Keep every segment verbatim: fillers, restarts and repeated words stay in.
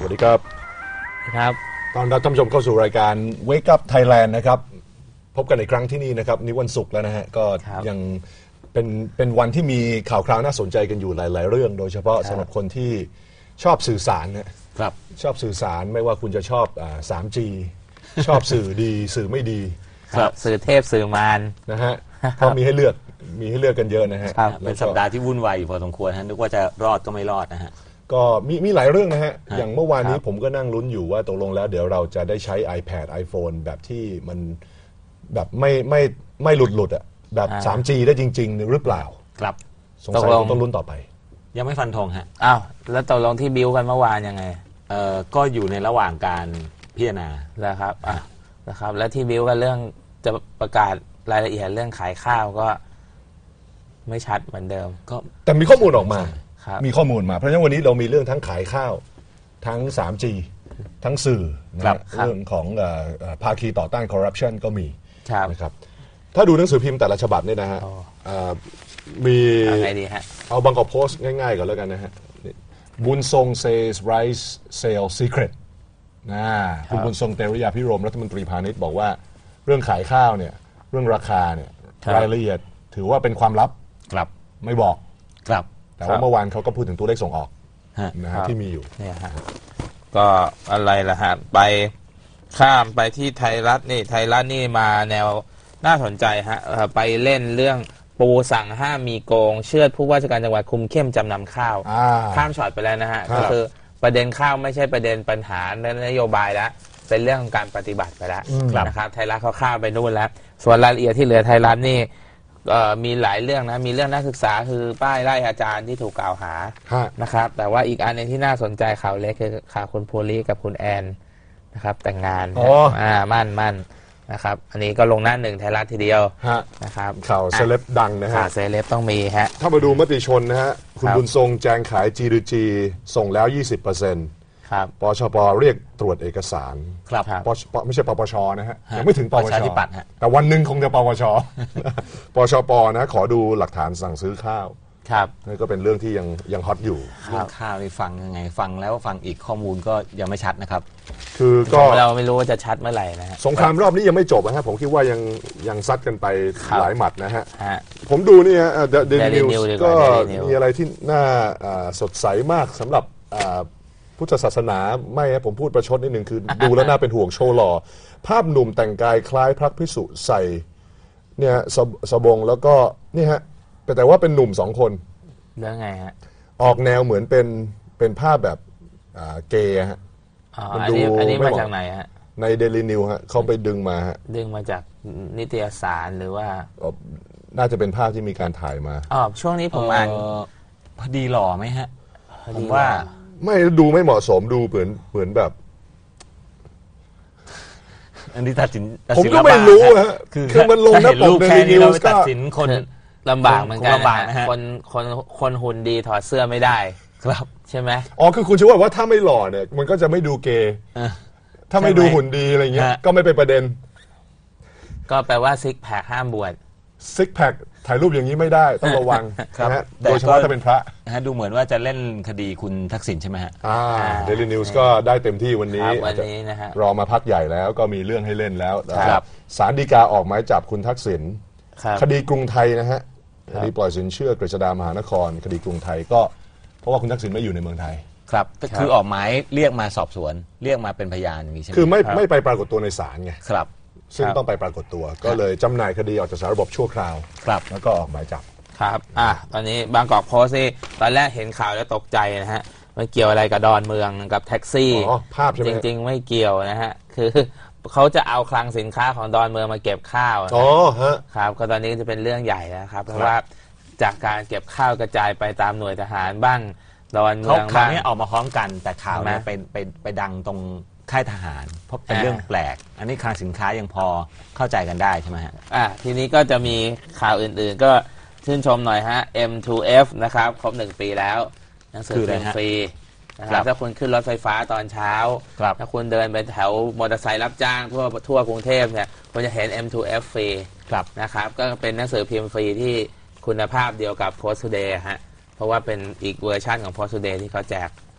วัสดีครับครับตอนรับท่านผู้ชมเข้าสู่รายการ Wake Up Thailand นะครับพบกันอีกครั้งที่นี่นะครับนี่วันศุกร์แล้วนะฮะก็ยังเป็นเป็นวันที่มีข่าวคราวน่าสนใจกันอยู่หลายๆเรื่องโดยเฉพาะสำหรับคนที่ชอบสื่อสารนะครับชอบสื่อสารไม่ว่าคุณจะชอบ ทรี จี ชอบสื่อดีสื่อไม่ดีครับสื่อเทพสื่อมารนะฮะเพราะมีให้เลือกมีให้เลือกกันเยอะนะฮะเป็นสัปดาห์ที่วุ่นวายอยู่พอสมควรฮะนึกว่าจะรอดก็ไม่รอดนะฮะก็มีมีหลายเรื่องนะฮะอย่างเมื่อวานนี้ผมก็นั่งลุ้นอยู่ว่าตกลงแล้วเดี๋ยวเราจะได้ใช้ iPad iPhone แบบที่มันแบบไม่ไม่ไม่หลุดหลุดอ่ะแบบ ทรี จี ได้จริงๆหรือเปล่าครับสงสัยต้องลุ้นต่อไปยังไม่ฟันธงฮะอ้าวแล้วตกลงที่บิวกันเมื่อวานยังไงเอ่อก็อยู่ในระหว่างการพิจารณาแล้วครับอ่ะนะครับแล้วที่บิวกันเรื่องจะประกาศรายละเอียดเรื่องขายข้าวก็ไม่ชัดเหมือนเดิมก็แต่มีข้อมูลออกมามีข้อมูลมาเพราะฉะนั้นวันนี้เรามีเรื่องทั้งขายข้าวทั้ง ทรี จี ทั้งสื่อนะเรื่องของภาคีต่อต้านคอร์รัปชันก็มีนะครับถ้าดูหนังสือพิมพ์แต่ละฉบับเนี่ยนะฮะมีเอาบางกอกโพสต์ง่ายๆก่อนแล้วกันนะฮะบุญทรง says rice sale secret นะคุณบุญทรงเตริยาพิรมรัฐมนตรีพาณิชย์บอกว่าเรื่องขายข้าวเนี่ยเรื่องราคาเนี่ยรายละเอียดถือว่าเป็นความลับไม่บอกแต่ว่าเมื่อวานเขาก็พูดถึงตัวเลขส่งออกนะฮะที่มีอยู่เนี่ยฮะก็อะไรล่ะฮะไปข้ามไปที่ไทยรัฐนี่ไทยรัฐนี่มาแนวน่าสนใจฮะไปเล่นเรื่องปูสั่งห้ามมีโกงเชือดผู้ว่าราชการจังหวัดคุมเข้มจำนำข้าวข้ามช็อตไปแล้วนะฮะก็คือประเด็นข้าวไม่ใช่ประเด็นปัญหานโยบายแล้วเป็นเรื่องของการปฏิบัติไปแล้วนะครับไทยรัฐเขาข้ามไปนู่นแล้วส่วนรายละเอียดที่เหลือไทยรัฐนี่มีหลายเรื่องนะมีเรื่องนักศึกษาคือป้ายไล่อาจารย์ที่ถูกกล่าวหานะครับแต่ว่าอีกอันนึงที่น่าสนใจข่าวเล็กคือข่าวคุณภูริกับคุณแอนนะครับแต่งงานอ่ามั่นมั่นนะครับอันนี้ก็ลงหน้าหนึ่งไทยรัฐทีเดียวนะครับข่าวเซเลบดังนะฮะข่าวเซเลบต้องมีฮะถ้ามาดูมติชนนะฮะคุณบุญทรงแจงขาย จี ดี จี ส่งแล้ว ยี่สิบเปอร์เซ็นต์ครับปชป.เรียกตรวจเอกสารครับปชป.ไม่ใช่ปปชนะฮะยังไม่ถึงปปชแต่วันหนึ่งคงจะปปชปชป.นะขอดูหลักฐานสั่งซื้อข้าวครับนี่ก็เป็นเรื่องที่ยังยังฮอตอยู่เรื่องข้าวนี่ฟังยังไงฟังแล้วฟังอีกข้อมูลก็ยังไม่ชัดนะครับคือก็เราไม่รู้ว่าจะชัดเมื่อไหร่นะฮะสงครามรอบนี้ยังไม่จบนะฮะผมคิดว่ายังยังซัดกันไปหลายหมัดนะฮะผมดูนี่ฮะเดลินิวส์ก็มีอะไรที่น่าสดใสมากสำหรับพุทธศาสนาไม่ผมพูดประชดนิดหนึ่งคือดูแล้วน่าเป็นห่วงโชว์หล่อภาพหนุ่มแต่งกายคล้ายพระภิกษุใส่เนี่ยสบงแล้วก็นี่ฮะแต่ว่าเป็นหนุ่มสองคนแล้วไงฮะออกแนวเหมือนเป็นเป็นภาพแบบเกย์ฮะอันนี้อันนี้มาจากไหนฮะในเดลินิวฮะเขาไปดึงมาฮะดึงมาจากนิตยสารหรือว่าน่าจะเป็นภาพที่มีการถ่ายมาอ๋อช่วงนี้ผมอ่านพอดีหล่อไหมฮะผมว่าไม่ดูไม่เหมาะสมดูเหมือนเหมือนแบบอันนี้ตัดสินผมก็ไม่รู้ฮะคือมันลงหน้าปกในนิวส์ก็ตัดสินคนลำบากเหมือนกันนะคนคนคนหุ่นดีถอดเสื้อไม่ได้ครับใช่ไหมอ๋อคือคุณชูว่าถ้าไม่หล่อเนี่ยมันก็จะไม่ดูเกย์ถ้าไม่ดูหุ่นดีอะไรเงี้ยก็ไม่เป็นประเด็นก็แปลว่าซิกแพคห้ามบวชซิกแพคถ่ายรูปอย่างนี้ไม่ได้ต้องระวังนะฮะโดยเฉพาะถ้าเป็นพระฮะดูเหมือนว่าจะเล่นคดีคุณทักษิณใช่ไหมฮะอ่าเดลินิวส์ก็ได้เต็มที่วันนี้วันนี้นะฮะรอมาพักใหญ่แล้วก็มีเรื่องให้เล่นแล้วศาลฎีกาออกหมายจับคุณทักษิณคดีกรุงไทยนะฮะคดีปล่อยสินเชื่อกฤษฎามหานครคดีกรุงไทยก็เพราะว่าคุณทักษิณไม่อยู่ในเมืองไทยครับคือออกหมายเรียกมาสอบสวนเรียกมาเป็นพยานอย่างนี้ใช่ไหมคือไม่ไม่ไปปรากฏตัวในศาลไงครับซึ่งต้องไปปรากฏตัวก็เลยจำหน่ายคดีออกจากสารระบบชั่วคราวครับแล้วก็ออกหมายจับครับอ่ะตอนนี้บางกอกโพสต์นี่ตอนแรกเห็นข่าวแล้วตกใจนะฮะมันเกี่ยวอะไรกับดอนเมืองกับแท็กซี่อ๋อภาพใช่ไหมจริงๆไม่เกี่ยวนะฮะคือเขาจะเอาคลังสินค้าของดอนเมืองมาเก็บข้าวอ๋อฮะครับก็ตอนนี้จะเป็นเรื่องใหญ่นะครับเพราะว่าจากการเก็บข้าวกระจายไปตามหน่วยทหารบ้างดอนเมืองบ้างนี้ออกมาพร้อมกันแต่ข่าวเนี่ยไปไปไปดังตรงค่ายทหารเพราะเป็นเรื่องแปลกอันนี้คลังสินค้ายังพอเข้าใจกันได้ใช่ไหมฮะอ่ะทีนี้ก็จะมีข่าวอื่นๆก็ชื่นชมหน่อยฮะ เอ็ม ทู เอฟ นะครับครบหนึ่งปีแล้วหนังสือพิมพ์ฟรีนะครับถ้าคุณขึ้นรถไฟฟ้าตอนเช้าถ้าคุณเดินไปแถวมอเตอร์ไซค์รับจ้างทั่วทั่วกรุงเทพเนี่ยคุณจะเห็น เอ็ม ทู เอฟ ฟรีนะครับก็เป็นหนังสือพิมพ์ฟรีที่คุณภาพเดียวกับ Post Today ฮะเพราะว่าเป็นอีกเวอร์ชันของ Post Today ที่เขาแจก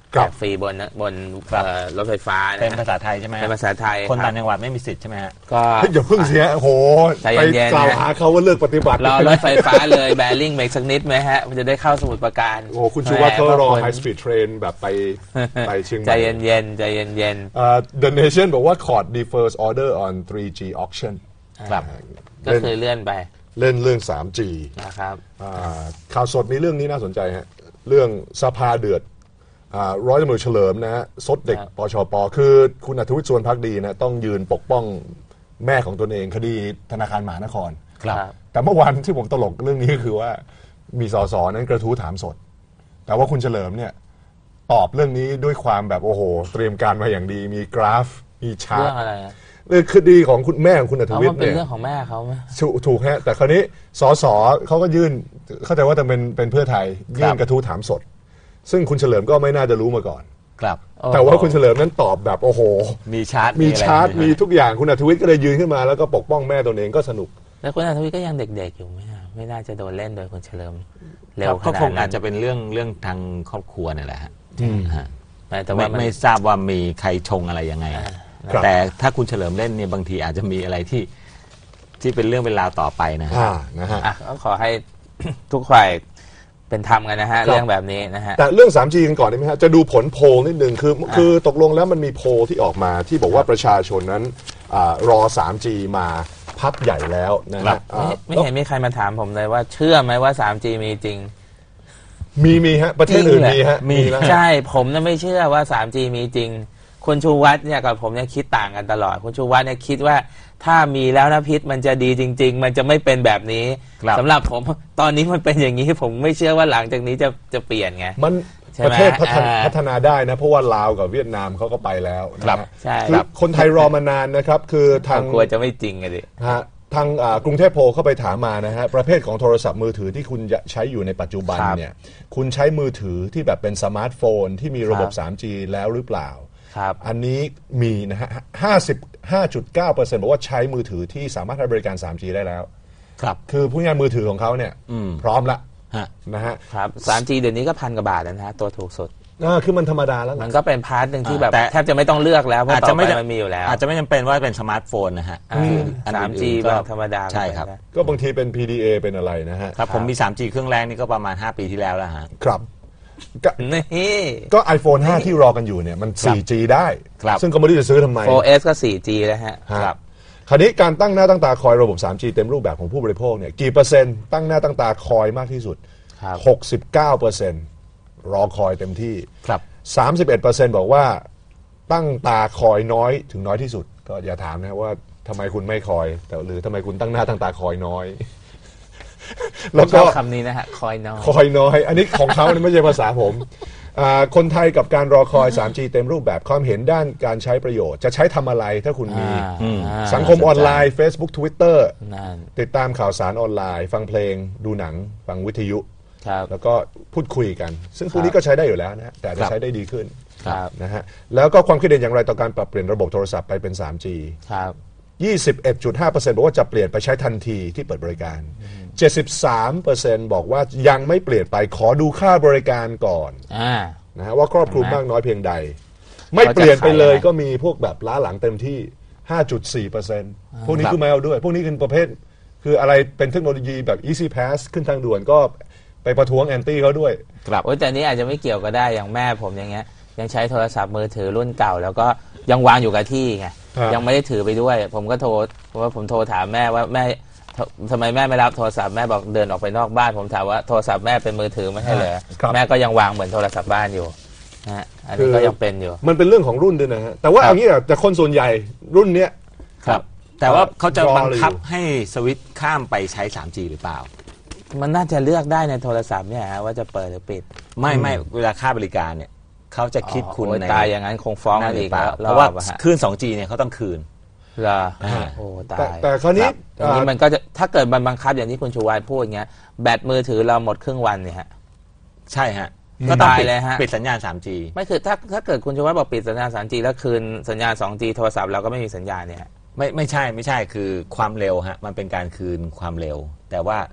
แจกฟรีบนบนรถไฟฟ้าเป็นภาษาไทยใช่ไหมเป็นภาษาไทยคนต่างจังหวัดไม่มีสิทธิ์ใช่ไหมฮะก็อย่าเพิ่งเสียโอ้โหไปกล่าวหาเขาว่าเลิกปฏิบัติรอรถไฟฟ้าเลยแบริ่งเมกสักนิดไหมฮะมันจะได้เข้าสมุทรปราการโอ้คุณชูวัฒน์เขารอไฮสปีดเทรนแบบไปไปเชียงใหม่ใจเย็นๆใจเย็นๆ The Nation บอกว่า Court defers order on ทรี จี auction ครับก็คือเลื่อนไปเล่นเรื่อง ทรี จีนะครับข่าวสดมีเรื่องนี้น่าสนใจฮะเรื่องสภาเดือดร้อยตำรวจเฉลิมนะฮะซดเด็กปชป.คือคุณอัธวิทย์ สุวรรณภักดีนะต้องยืนปกป้องแม่ของตนเองคดีธนาคารมหานครครับแต่เมื่อวันที่ผมตลกเรื่องนี้คือว่ามีสสนั้นกระทู้ถามสดแต่ว่าคุณเฉลิมเนี่ยตอบเรื่องนี้ด้วยความแบบโอ้โหเตรียมการมาอย่างดีมีกราฟมีชาร์ตเรื่องอะไรเรื่องคดีของคุณแม่ของคุณอัธวิทย์เนี่ยเป็นเรื่องของแม่เขาไหมถูกฮะแต่คราวนี้สสเขาก็ยื่นเข้าใจว่าจะเป็นเป็นเพื่อไทยยื่นกระทู้ถามสดซึ่งคุณเฉลิมก็ไม่น่าจะรู้มาก่อนครับแต่ว่าคุณเฉลิมนั้นตอบแบบโอ้โหมีชาร์ตมีชาร์ตมีทุกอย่างคุณอัธวิทย์ก็เลยยืนขึ้นมาแล้วก็ปกป้องแม่ตนเองก็สนุกแล้วคุณอัธวิทย์ก็ยังเด็กๆอยู่ไหมไม่น่าจะโดนเล่นโดยคุณเฉลิมเร็วขนาดนั้นก็คงอาจจะเป็นเรื่องเรื่องทางครอบครัวนี่แหละฮะแต่ว่าไม่ทราบว่ามีใครชงอะไรยังไงแต่ถ้าคุณเฉลิมเล่นเนี่ยบางทีอาจจะมีอะไรที่ที่เป็นเรื่องเป็นราวต่อไปนะฮะนะฮะก็ขอให้ทุกฝ่ายเป็นธรรมกันนะฮะเรื่องแบบนี้นะฮะแต่เรื่อง ทรี จี กันก่อนได้ไหมฮะจะดูผลโพลนิดนึงคือคือตกลงแล้วมันมีโพลที่ออกมาที่บอกว่าประชาชนนั้นรอ ทรี จี มาพักใหญ่แล้วนะฮะไม่เห็นมีใครมาถามผมเลยว่าเชื่อไหมว่า ทรี จี มีจริงมีมีฮะประเทศอื่นมีฮะมีใช่ผมน่ะไม่เชื่อว่า ทรี จี มีจริงคุณชูวัฒน์เนี่ยกับผมเนี่ยคิดต่างกันตลอดคุณชูวัฒน์เนี่ยคิดว่าถ้ามีแล้วนะพิษมันจะดีจริงๆมันจะไม่เป็นแบบนี้สำหรับผมตอนนี้มันเป็นอย่างนี้ผมไม่เชื่อว่าหลังจากนี้จะจะเปลี่ยนไงมันประเทศพัฒนาได้นะเพราะว่าลาวกับเวียดนามเขาก็ไปแล้วครับใช่คือคนไทยรอมานานนะครับคือทางกลัวจะไม่จริงไงดิฮะทางกรุงเทพโพลเข้าไปถามมานะฮะประเภทของโทรศัพท์มือถือที่คุณใช้อยู่ในปัจจุบันเนี่ยคุณใช้มือถือที่แบบเป็นสมาร์ทโฟนที่มีระบบ ทรี จี แล้วหรือเปล่าอันนี้มีนะฮะ ห้าสิบห้าจุดเก้าเปอร์เซ็นต์ บอกว่าใช้มือถือที่สามารถให้บริการ ทรี จี ได้แล้วครับคือผู้ใช้มือถือของเขาเนี่ยพร้อมละนะฮะครับ ทรี จี เดี๋ยวนี้ก็พันกว่าบาทนะฮะตัวถูกสุดอ่าคือมันธรรมดาแล้วมันก็เป็นพาร์ทหนึ่งที่แบบแทบจะไม่ต้องเลือกแล้วเพราะต่อไปมันมีอยู่แล้วอาจจะไม่จำเป็นว่าเป็นสมาร์ทโฟนนะฮะทรี จี แบบธรรมดาใช่ครับก็บางทีเป็น พี ดี เอ เป็นอะไรนะฮะครับผมมี ทรี จี เครื่องแรกนี่ก็ประมาณห้าปีที่แล้วแล้วฮะครับนี่ก็ ไอโฟน ห้าที่รอกันอยู่เนี่ยมัน โฟร์จี ได้ซึ่งก็ไม่รู้จะซื้อทำไมโฟร์เอส ก็ โฟร์จี แล้วฮะครับคราวนี้การตั้งหน้าตั้งตาคอยระบบ ทรี จี เต็มรูปแบบของผู้บริโภคเนี่ยกี่เปอร์เซ็นต์ตั้งหน้าตั้งตาคอยมากที่สุด หกสิบเก้าเปอร์เซ็นต์ รอคอยเต็มที่ครับสามสิบเอ็ดเปอร์เซ็นต์ บอกว่าตั้งตาคอยน้อยถึงน้อยที่สุดก็อย่าถามนะว่าทำไมคุณไม่คอยแต่หรือทำไมคุณตั้งหน้าตั้งตาคอยน้อยแล้วก็คำนี้นะฮะคอยน้อยคอยน้อยอันนี้ของเขาไม่ใช่ภาษาผมคนไทยกับการรอคอย ทรี จี เต็มรูปแบบความเห็นด้านการใช้ประโยชน์จะใช้ทำอะไรถ้าคุณมีสังคมออนไลน์ Facebook Twitter ติดตามข่าวสารออนไลน์ฟังเพลงดูหนังฟังวิทยุแล้วก็พูดคุยกันซึ่งพวกนี้ก็ใช้ได้อยู่แล้วนะแต่จะใช้ได้ดีขึ้นนะฮะแล้วก็ความคิดเห็นอย่างไรต่อการปรับเปลี่ยนระบบโทรศัพท์ไปเป็น ทรี จีครับยี่สิบเอ็ดจุดห้าเปอร์เซ็นต์ บอกว่าจะเปลี่ยนไปใช้ทันทีที่เปิดบริการ เจ็ดสิบสามเปอร์เซ็นต์ บอกว่ายังไม่เปลี่ยนไปขอดูค่าบริการก่อนนะฮะว่าครอบคลุมมากน้อยเพียงใดไม่เปลี่ยนไปเลยก็มีพวกแบบล้าหลังเต็มที่ ห้าจุดสี่เปอร์เซ็นต์ พวกนี้คือไม่เอาด้วยพวกนี้คือประเภทคืออะไรเป็นเทคโนโลยีแบบ Easy Pass ขึ้นทางด่วนก็ไปประท้วงแอนตี้เขาด้วยครับโอ้แต่นี้อาจจะไม่เกี่ยวก็ได้อย่างแม่ผมอย่างเงี้ยยังใช้โทรศัพท์มือถือรุ่นเก่าแล้วก็ยังวางอยู่กับที่ไงยังไม่ได้ถือไปด้วยผมก็โทรเพราะว่าผมโทรถามแม่ว่าแม่ทำไมแม่ไม่รับโทรศัพท์แม่บอกเดินออกไปนอกบ้านผมถามว่าโทรศัพท์แม่เป็นมือถือไม่ใช่เหรอแม่ก็ยังวางเหมือนโทรศัพท์บ้านอยู่นะฮะอันนี้ก็ยังเป็นอยู่มันเป็นเรื่องของรุ่นด้วยนะฮะแต่ว่าอย่างนี้แต่คนส่วนใหญ่รุ่นเนี้ยครับแต่ว่าเขาจะบังคับให้สวิตช์ข้ามไปใช้ ทรี จี หรือเปล่ามันน่าจะเลือกได้ในโทรศัพท์เนี่ยว่าจะเปิดหรือปิดไม่ไม่เวลาค่าบริการเนี่ยเขาจะคิดคุณในตายอย่างนั้นคงฟ้องอีกเพราะว่าคลื่น สองจี เนี่ยเขาต้องคืนเหรอโอ้ตายแต่คราวนี้อย่างนี้มันก็จะถ้าเกิดมันบังคับอย่างที่คุณชูวายพูดอย่างเงี้ยแบตมือถือเราหมดครึ่งวันเนี่ยฮะใช่ฮะก็ตายเลยฮะปิดสัญญาณ ทรี จีไม่คือถ้าถ้าเกิดคุณชูวายบอกปิดสัญญาณ ทรี จี แล้วคืนสัญญาณ สองจี โทรศัพท์เราก็ไม่มีสัญญาณเนี่ยไม่ไม่ใช่ไม่ใช่คือความเร็วฮะมันเป็นการคืนความเร็วแต่ว่า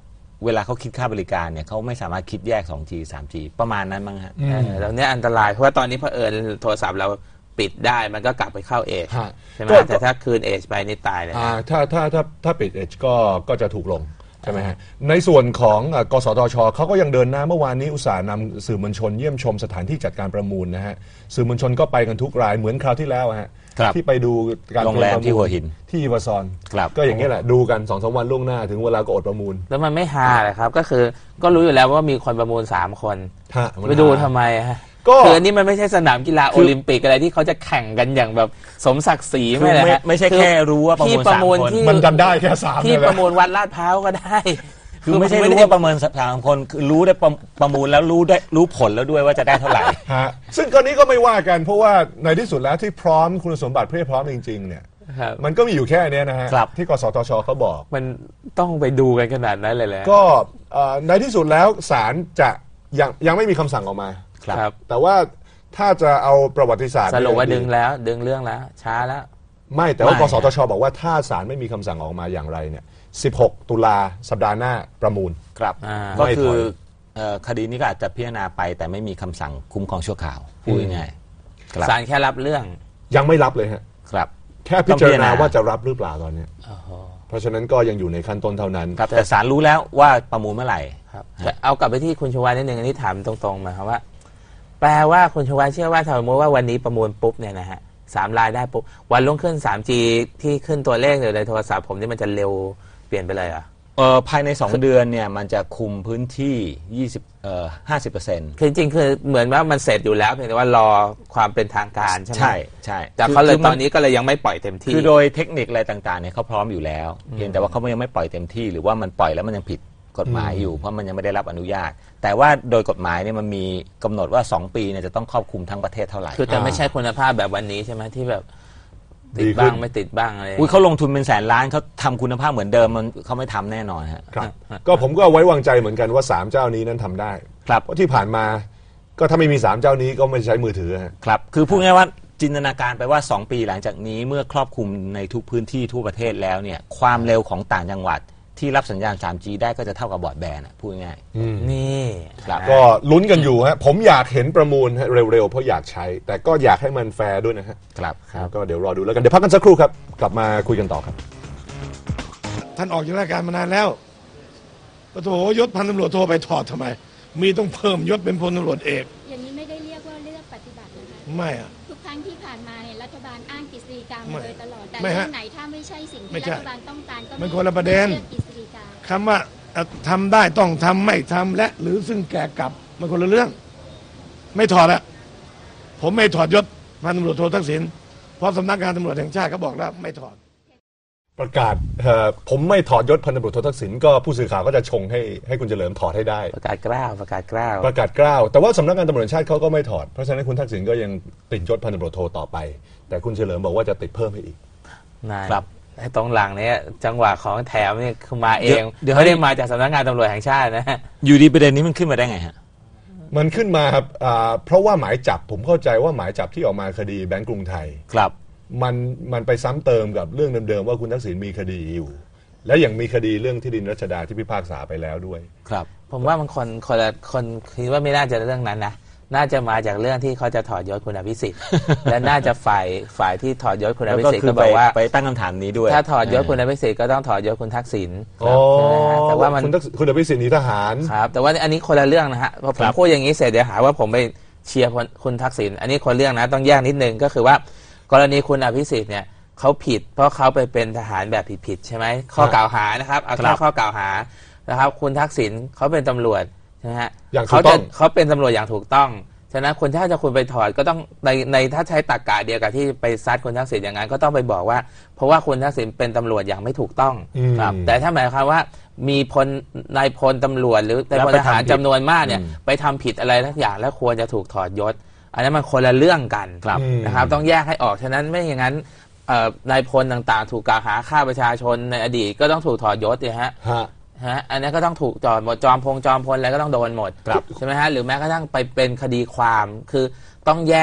เวลาเขาคิดค่าบริการเนี่ยเขาไม่สามารถคิดแยก สองจี สามจี ประมาณนั้นมั้งฮะแล้วเนี้ยอันตรายเพราะว่าตอนนี้เผอิญโทรศัพท์เราปิดได้มันก็กลับไปเข้าเอชใช่ไหมแต่ถ้าคืนเอชไปนี่ตายเลยถ้าถ้าถ้าถ้าปิดเอชก็ก็จะถูกลงใช่ไหมฮะในส่วนของกสทช.เขาก็ยังเดินหน้าเมื่อวานนี้อุตส่าห์นำสื่อมวลชนเยี่ยมชมสถานที่จัดการประมูลนะฮะสื่อมวลชนก็ไปกันทุกรายเหมือนคราวที่แล้วฮะที่ไปดูการโรงแรมที่หัวหินที่อีวาซอนก็อย่างนี้แหละดูกัน สองสาม วันล่วงหน้าถึงเวลาก็อดประมูลแล้วมันไม่ฮาเลยครับก็คือก็รู้อยู่แล้วว่ามีคนประมูลสามคนไปดูทำไมฮะคืออันนี้มันไม่ใช่สนามกีฬาโอลิมปิกอะไรที่เขาจะแข่งกันอย่างแบบสมศักดิ์ศรีไม่เลยฮะไม่ใช่แค่รู้ว่าประมูลสามคนมันดันได้แค่สามที่ประมูลวัดลาดพร้าวก็ได้คือไม่ใช่รู้ว่าประเมินสามคนคือรู้ได้ประมูลแล้วรู้ได้รู้ผลแล้วด้วยว่าจะได้เท่าไหร่ฮะซึ่งกรณีก็ไม่ว่ากันเพราะว่าในที่สุดแล้วที่พร้อมคุณสมบัติเพียบพร้อมจริงๆเนี่ยมันก็มีอยู่แค่นี้นะฮะที่กสทช.เขาบอกมันต้องไปดูกันขนาดนั้นเลยแหละก็ในที่สุดแล้วศาลจะยังยังไม่มีคำสั่งออกมาครับแต่ว่าถ้าจะเอาประวัติศาสตร์สรุปว่าดึงแล้วดึงเรื่องแล้วช้าแล้วไม่แต่ว่ากสทช.บอกว่าถ้าศาลไม่มีคำสั่งออกมาอย่างไรเนี่ยสิบหกตุลาสัปดาห์หน้าประมูลครับก็คือคดีนี้ก็อาจจะพิจารณาไปแต่ไม่มีคำสั่งคุ้มครองชั่วคราวพูดง่ายศาลแค่รับเรื่องยังไม่รับเลยฮะครับแค่พิจารณาว่าจะรับหรือเปล่าตอนนี้เพราะฉะนั้นก็ยังอยู่ในขั้นต้นเท่านั้นแต่ศาลรู้แล้วว่าประมูลเมื่อไหร่ครับเอากลับไปที่คุณชวานิดนึงอันนี้ถามตรงๆมาครับว่าแปลว่าคุณชวาเชื่อว่าถ้าสมมติว่าวันนี้ประมูลปุ๊บเนี่ยนะฮะสามรายได้ปุ๊บวันรุ่งขึ้น สามจี ที่ขึ้นตัวเลขในโทรศัพท์ผมนี่มันจะเร็วเปลี่ยนไปเลยอ่ะเออภายในสองเดือนเนี่ยมันจะคุมพื้นที่ยี่สิบเอ่อ ห้าสิบเปอร์เซ็นต์คือจริงๆคือเหมือนว่ามันเสร็จอยู่แล้วเพียงแต่ว่ารอความเป็นทางการใช่ไหมใช่ใช่แต่เขาเลยตอนนี้ก็เลยยังไม่ปล่อยเต็มที่คือโดยเทคนิคอะไรต่างๆเนี่ยเขาพร้อมอยู่แล้วเพียงแต่ว่าเขายังไม่ปล่อยเต็มที่หรือว่ามันปล่อยแล้วมันยังผิดกฎหมายอยู่เพราะมันยังไม่ได้รับอนุญาตแต่ว่าโดยกฎหมายเนี่ยมันมีกำหนดว่าสองปีเนี่ยจะต้องครอบคลุมทั้งประเทศเท่าไหร่คือแต่ไม่ใช่คุณภาพแบบวันนี้ใช่ไหมที่แบบติดบ้างไม่ติดบ้างอะไรอุ้ยเขาลงทุนเป็นแสนล้านเขาทำคุณภาพเหมือนเดิมมันเขาไม่ทำแน่นอนฮะครับก็ผมก็ไว้วางใจเหมือนกันว่าสามเจ้านี้นั้นทำได้ครับเพราะที่ผ่านมาก็ถ้าไม่มีสามเจ้านี้ก็ไม่ใช้มือถือครับคือพูดง่ายว่าจินตนาการไปว่าสองปีหลังจากนี้เมื่อครอบคลุมในทุกพื้นที่ทั่วประเทศแล้วเนี่ยความเร็วของต่างจังหวัดที่รับสัญญาณ ทรีจี ได้ก็จะเท่ากับบอร์ดแบนด์พูดง่ายนี่ก็ลุ้นกันอยู่ฮะผมอยากเห็นประมูลเร็วๆเพราะอยากใช้แต่ก็อยากให้มันแฟร์ด้วยนะฮะครับก็เดี๋ยวรอดูแล้วกันเดี๋ยวพักกันสักครู่ครับกลับมาคุยกันต่อครับท่านออกจากราชการมานานแล้วปโถยศพันตำรวจโทไปถอดทำไมมีต้องเพิ่มยศเป็นพลตำรวจเอกอย่างนี้ไม่ได้เรียกว่าเลือกปฏิบัตินะคะไม่อะทุกครั้งที่ผ่านมาเนี่ยรัฐบาลอ้างกฤษฎีกามาโดยตลอดแต่เรื่องไหนถ้าไม่ใช่สิ่งที่รัฐบาลต้องการก็มันคนละประเด็นคำว่าทำได้ต้องทำไม่ทำและหรือซึ่งแก่กลับมันคนละเรื่องไม่ถอดอะผมไม่ถอดยศพันตำรวจโททักษิณเพราะสำนักงานตำรวจแห่งชาติเขาบอกแล้วไม่ถอดประกาศผมไม่ถอดยศพันตำรวจโททักษิณก็ผู้สื่อข่าวก็จะชงให้ให้คุณเฉลิมถอดให้ได้ประกาศกล้าวประกาศกล้าวประกาศกล้าวแต่ว่าสำนักงานตำรวจแห่งชาติเขาก็ไม่ถอดเพราะฉะนั้นคุณทักษิณก็ยังติดยศพันตำรวจโทต่อไปแต่คุณเฉลิมบอกว่าจะติดเพิ่มให้อีกครับตรงหลังนี้จังหวะของแถมนี่คือมาเองไม่ได้มาจากสำนักงานตำรวจแห่งชาตินะอยู่ดีประเด็นนี้มันขึ้นมาได้ไงฮะมันขึ้นมาครับเพราะว่าหมายจับผมเข้าใจว่าหมายจับที่ออกมาคดีแบงก์กรุงไทยครับมันมันไปซ้ำเติมกับเรื่องเดิมๆว่าคุณทักษิณมีคดีอยู่และยังมีคดีเรื่องที่ดินรัชดาที่พิพากษาไปแล้วด้วยครับผมว่ามันคนคนละคนคิดว่าไม่น่าจะเรื่องนั้นนะน่าจะมาจากเรื่องที่เขาจะถอดยศคุณอภิสิทธิ์และน่าจะฝ่ายฝ่ายที่ถอดยศคุณอภิสิทธิ์ก็บอกว่าไปตั้งคำถามนี้ด้วยถ้าถอดยศคุณอภิสิทธิ์ก็ต้องถอดยศคุณทักษิณแต่ว่ามันคุณอภิสิทธิ์หนีทหารครับแต่ว่าอันนี้คนละเรื่องนะฮะพอผมพูดอย่างนี้เสร็จเดี๋ยวหาว่าผมไปเชียร์คุณทักษิณอันนี้คนเรื่องนะต้องแยกนิดนึงก็คือว่ากรณีคุณอภิสิทธิ์เนี่ยเขาผิดเพราะเขาไปเป็นทหารแบบผิดๆใช่ไหมข้อกล่าวหานะครับเอาแค่ข้อกล่าวหานะครับคุณทักษิณเขาเป็นตำรวจนะฮะเขาจะเขาเป็นตำรวจอย่างถูกต้องฉะนั้นคนถ้าจะคุณไปถอดก็ต้องในในถ้าใช้ตรรกะเดียวกับที่ไปซัดคุณทักษิณอย่างนั้นก็ต้องไปบอกว่าเพราะว่าคุณทักษิณเป็นตำรวจอย่างไม่ถูกต้องครับแต่ถ้าหมายความว่ามีพลนายพลตำรวจหรือในพลทหารจำนวนมากเนี่ยไปทำผิดอะไรทักอย่างแล้วควรจะถูกถอดยศอันนั้นมันคนละเรื่องกันนะครับต้องแยกให้ออกฉะนั้นไม่อย่างนั้นนายพลต่างๆถูกกล่าวหาฆ่าประชาชนในอดีตก็ต้องถูกถอดยศเนี่ยฮะฮะอันนี้ก็ต้องถูกจอดหมดจอมพงจอมพลอะไรก็ต้องโดนหมดใช่ไหมฮะหรือแม้กระทั่งไปเป็นคดีความคือต้องแยก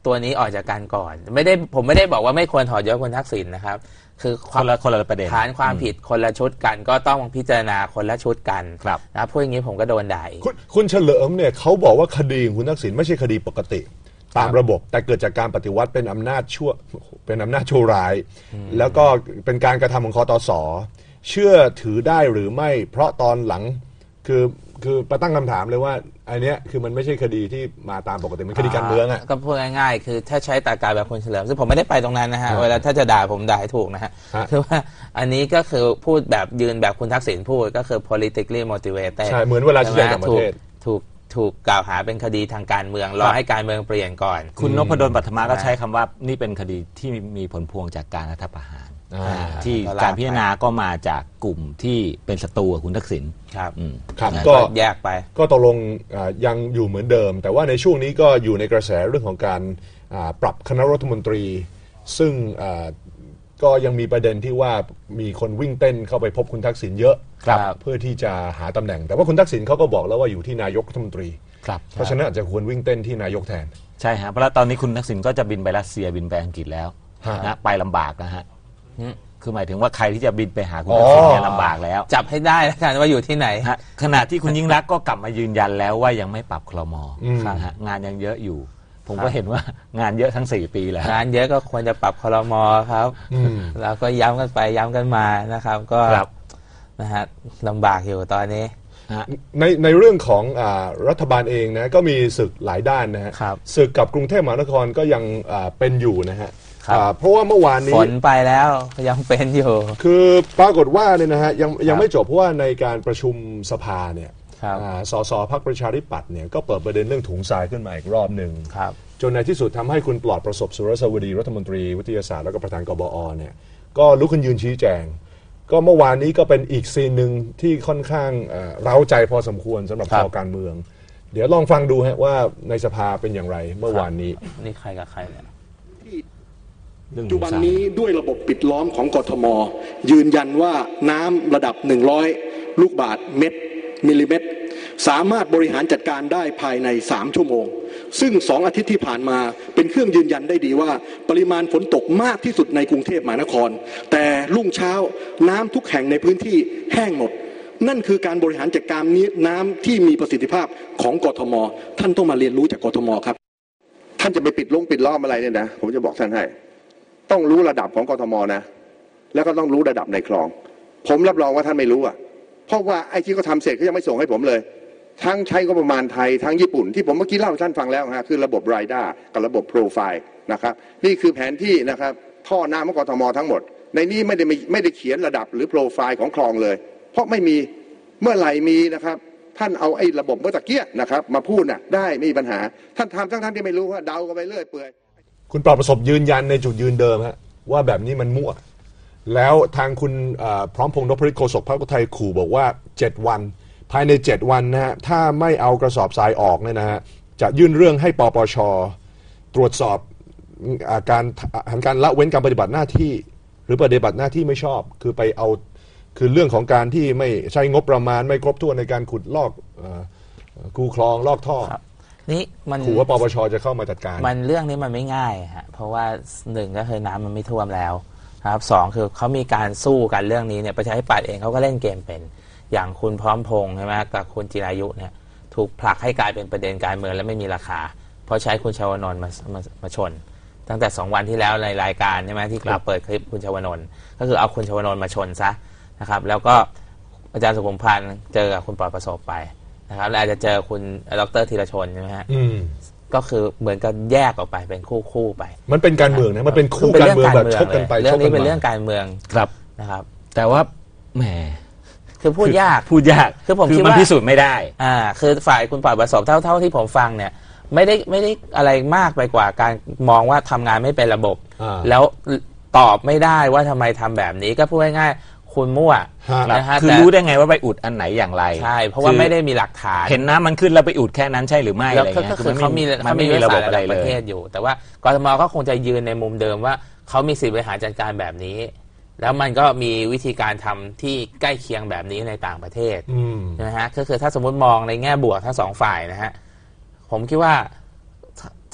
ตัวนี้ออกจากกันก่อนไม่ได้ผมไม่ได้บอกว่าไม่ควรถอดยศคุณทักษิณนะครับคือคนละคนละประเด็นฐานความผิดคนละชุดกันก็ต้องพิจารณาคนละชุดกันนะพูดอย่างนี้ผมก็โดนด่าคุณคุณเฉลิมเนี่ยเขาบอกว่าคดีของคุณทักษิณไม่ใช่คดีปกติตามระบบแต่เกิดจากการปฏิวัติเป็นอำนาจชั่วเป็นอำนาจชั่วร้ายแล้วก็เป็นการกระทำของคตส.เชื่อถือได้หรือไม่เพราะตอนหลังคือคือประตั้งคำถามเลยว่าอันเนี้ยคือมันไม่ใช่คดีที่มาตามปกติมันคดีการเมืองอ่ะก็พูดง่ายๆคือถ้าใช้ตรรกะแบบคุณเฉลิมซึ่งผมไม่ได้ไปตรงนั้นนะฮะเวลาถ้าจะด่าผมด่าให้ถูกนะฮะคือว่าอันนี้ก็คือพูดแบบยืนแบบคุณทักษิณพูดก็คือ politically motivated ใช่เหมือนเวลาชี้แจงต่างประเทศถูกถูกกล่าวหาเป็นคดีทางการเมืองรอให้การเมืองเปลี่ยนก่อนคุณนพดลปัทมาก็ใช้คำว่านี่เป็นคดีที่มีผลพวงจากการรัฐประหารที่การพิจารณาก็มาจากกลุ่มที่เป็นศัตรูกับคุณทักษิณครับครับก็แยกไปก็ตกลงยังอยู่เหมือนเดิมแต่ว่าในช่วงนี้ก็อยู่ในกระแสเรื่องของการปรับคณะรัฐมนตรีซึ่งก็ยังมีประเด็นที่ว่ามีคนวิ่งเต้นเข้าไปพบคุณทักษิณเยอะเพื่อที่จะหาตำแหน่งแต่ว่าคุณทักษิณเขาก็บอกแล้วว่าอยู่ที่นายกรัฐมนตรีเพราะฉะนั้นอาจจะควรวิ่งเต้นที่นายกแทนใช่ฮะเพราะตอนนี้คุณทักษิณก็จะบินไปรัสเซียบินไปอังกฤษแล้วนะไปลำบากนะฮะคือหมายถึงว่าใครที่จะบินไปหาคุณทักษิณเนี่ยลำบากแล้วจับให้ได้แล้วกันว่าอยู่ที่ไหนขณะที่คุณยิ่งรักก็กลับมายืนยันแล้วว่ายังไม่ปรับครม.งานยังเยอะอยู่ผมก็เห็นว่างานเยอะทั้งสี่ปีแล้วงานเยอะก็ควรจะปรับครม.ครับแล้วก็ย้ำกันไปย้ำกันมานะครับก็นะฮะลำบากอยู่ตอนนี้ในในเรื่องของอ่ารัฐบาลเองนะก็มีศึกหลายด้านนะฮะศึกกับกรุงเทพมหานครก็ยังอ่าเป็นอยู่นะฮะเพราะว่าเมื่อวานนี้ฝนไปแล้วยังเป็นอยู่คือปรากฏว่าเนี่ยนะฮะยังยังไม่จบเพราะว่าในการประชุมสภาเนี่ยสสพรรคประชาธิปัตย์เนี่ยก็เปิดประเด็นเรื่องถุงทรายขึ้นมาอีกรอบหนึ่งจนในที่สุดทำให้คุณปลอดประสบสุรสวดีรัฐมนตรีวิทยาศาสตร์และก็ประธานกบอเนี่ยก็ลุกขึ้นยืนชี้แจงก็เมื่อวานนี้ก็เป็นอีกซีนหนึ่งที่ค่อนข้างเร้าใจพอสมควรสำหรับชาวการเมืองเดี๋ยวลองฟังดูฮะว่าในสภาเป็นอย่างไรเมื่อวานนี้นี่ใครกับใครเนี่ยปัจจุบันนี้ด้วยระบบปิดล้อมของกทม.ยืนยันว่าน้ำระดับหนึ่งร้อยลูกบาศก์เมตรมิลลิเมตรสามารถบริหารจัดการได้ภายในสามชั่วโมงซึ่งสองอาทิตย์ที่ผ่านมาเป็นเครื่องยืนยันได้ดีว่าปริมาณฝนตกมากที่สุดในกรุงเทพมหานครแต่รุ่งเช้าน้ำทุกแห่งในพื้นที่แห้งหมดนั่นคือการบริหารจัดการน้ำที่มีประสิทธิภาพของกทม.ท่านต้องมาเรียนรู้จากกทม.ครับท่านจะไปปิดลงปิดล้อมอะไรเนี่ยนะผมจะบอกท่านให้ต้องรู้ระดับของกทม.นะแล้วก็ต้องรู้ระดับในคลองผมรับรองว่าท่านไม่รู้อ่ะเพราะว่าไอ้ที่เขาทำเสร็จเขายังไม่ส่งให้ผมเลยทั้งใช้งบประมาณไทยทั้งญี่ปุ่นที่ผมเมื่อกี้เล่าให้ท่านฟังแล้วฮะคือระบบไรด้ากับระบบโปรไฟล์นะครับนี่คือแผนที่นะครับท่อน้ำของกทม.ทั้งหมดในนี้ไม่ได้ไม่ได้เขียนระดับหรือโปรไฟล์ของคลองเลยเพราะไม่มีเมื่อไหร่มีนะครับท่านเอาไอ้ระบบเมื่อตะเกียนะครับมาพูดน่ะได้ไม่มีปัญหาท่านทำทั้งท่านที่ไม่รู้ว่าเดากันไปเรื่อยเปื่อยคุณปลอดประสบยืนยันในจุดยืนเดิมฮะว่าแบบนี้มันมั่วแล้วทางคุณพร้อมพงษ์นพฤทธิ์โฆษกพรรคไทยขู่บอกว่าเจ็ดวันภายในเจ็ดวันนะฮะถ้าไม่เอากระสอบทรายออกเนี่ยนะฮะจะยื่นเรื่องให้ปปช.ตรวจสอบการการละเว้นการปฏิบัติหน้าที่หรือปฏิบัติหน้าที่ไม่ชอบคือไปเอาคือเรื่องของการที่ไม่ใช้งบประมาณไม่ครบถ้วนในการขุดลอกคูคลองลอกท่อนี่มันขู่ว่าปปช.จะเข้ามาจัดการมันเรื่องนี้มันไม่ง่ายฮะเพราะว่าหนึ่งก็คือน้ำมันไม่ท่วมแล้วครับสองคือเขามีการสู้กันเรื่องนี้เนี่ยประชาธิปัตย์เองเขาก็เล่นเกมเป็นอย่างคุณพร้อมพงษ์ใช่ไหมกับคุณจิรายุเนี่ยถูกผลักให้กลายเป็นประเด็นการเมืองและไม่มีราคาเพราะใช้คุณชวนนท์มามามาชนตั้งแต่สองวันที่แล้วในรายการใช่ไหมที่เราเปิดคลิปคุณชวนนท์ก็คือเอาคุณชวนนท์มาชนซะนะครับแล้วก็อาจารย์สุขุมพันธ์เจอกับคุณปลอดประสบไปนะครับแล้วอาจจะเจอคุณดร.ธีรชนใช่ไหมฮะก็คือเหมือนกับแยกออกไปเป็นคู่คู่ไปมันเป็นการเมืองนะมันเป็นคู่การเมืองแบบชกกันไปเรื่องนี้เป็นเรื่องการเมืองครับนะครับแต่ว่าแหมคือพูดยากพูดยากคือผมคิดว่ามันพิสูจน์ไม่ได้อ่าคือฝ่ายคุณปลอดประสบเท่าเท่าที่ผมฟังเนี่ยไม่ได้ไม่ได้อะไรมากไปกว่าการมองว่าทำงานไม่เป็นระบบแล้วตอบไม่ได้ว่าทำไมทำแบบนี้ก็พูดง่ายๆคุณมั่วนะฮะคือรู้ได้ไงว่าไปอุดอันไหนอย่างไรใช่เพราะว่าไม่ได้มีหลักฐานเห็นน้ำมันขึ้นแล้วไปอุดแค่นั้นใช่หรือไม่อะไรเงี้ยก็คือเขามีเขามีระบบอะไรประเทศอยู่แต่ว่ากทม.ก็คงจะยืนในมุมเดิมว่าเขามีสิทธิบริหารจัดการแบบนี้แล้วมันก็มีวิธีการทำที่ใกล้เคียงแบบนี้ในต่างประเทศนะฮะก็คือถ้าสมมติมองในแง่บวกทั้งสองฝ่ายนะฮะผมคิดว่าจ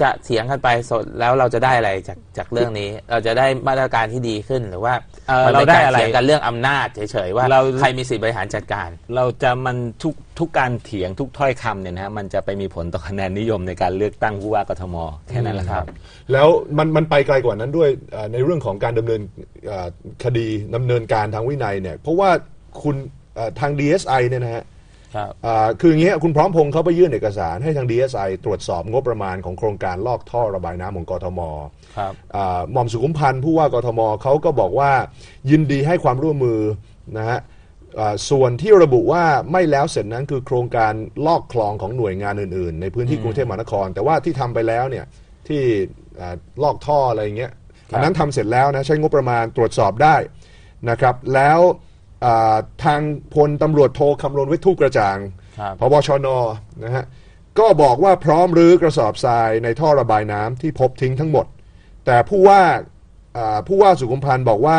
จะเถียงกันไปสดแล้วเราจะได้อะไรจากจากเรื่องนี้เราจะได้มาตรการที่ดีขึ้นหรือว่าเราได้อะไรกันเรื่องอำนาจเฉยๆว่าใครมีสิทธิบริหารจัดการเราจะมันทุกทุกการเถียงทุกถ้อยคำเนี่ยนะฮะมันจะไปมีผลต่อคะแนนนิยมในการเลือกตั้งผู้ว่ากทมแค่นั้นแหละครับแล้วมันมันไปไกลกว่านั้นด้วยในเรื่องของการดำเนินคดีดำเนินการทางวินัยเนี่ยเพราะว่าคุณทาง ดี เอส ไอ เนี่ยนะฮะคืออย่างนี้คุณพร้อมพงษ์เขาไปยื่นเอกสารให้ทาง ดี เอส ไอ ตรวจสอบงบประมาณของโครงการลอกท่อระบายน้ำของกทมหม่อมสุขุมพันธ์ผู้ว่ากทมเขาก็บอกว่ายินดีให้ความร่วมมือนะฮะส่วนที่ระบุว่าไม่แล้วเสร็จนั้นคือโครงการลอกคลองของหน่วยงานอื่นๆในพื้นที่กรุงเทพมหานครแต่ว่าที่ทำไปแล้วเนี่ยที่ลอกท่ออะไรอย่างเงี้ยอันนั้นทำเสร็จแล้วนะใช้งบประมาณตรวจสอบได้นะครับแล้วทางพลตำรวจโทคำรณวิทูปกระจ่างผบชน.นะฮะก็บอกว่าพร้อมรื้อกระสอบทรายในท่อระบายน้ำที่พบทิ้งทั้งหมดแต่ผู้ว่าผู้ว่าสุขุมพันธ์บอกว่า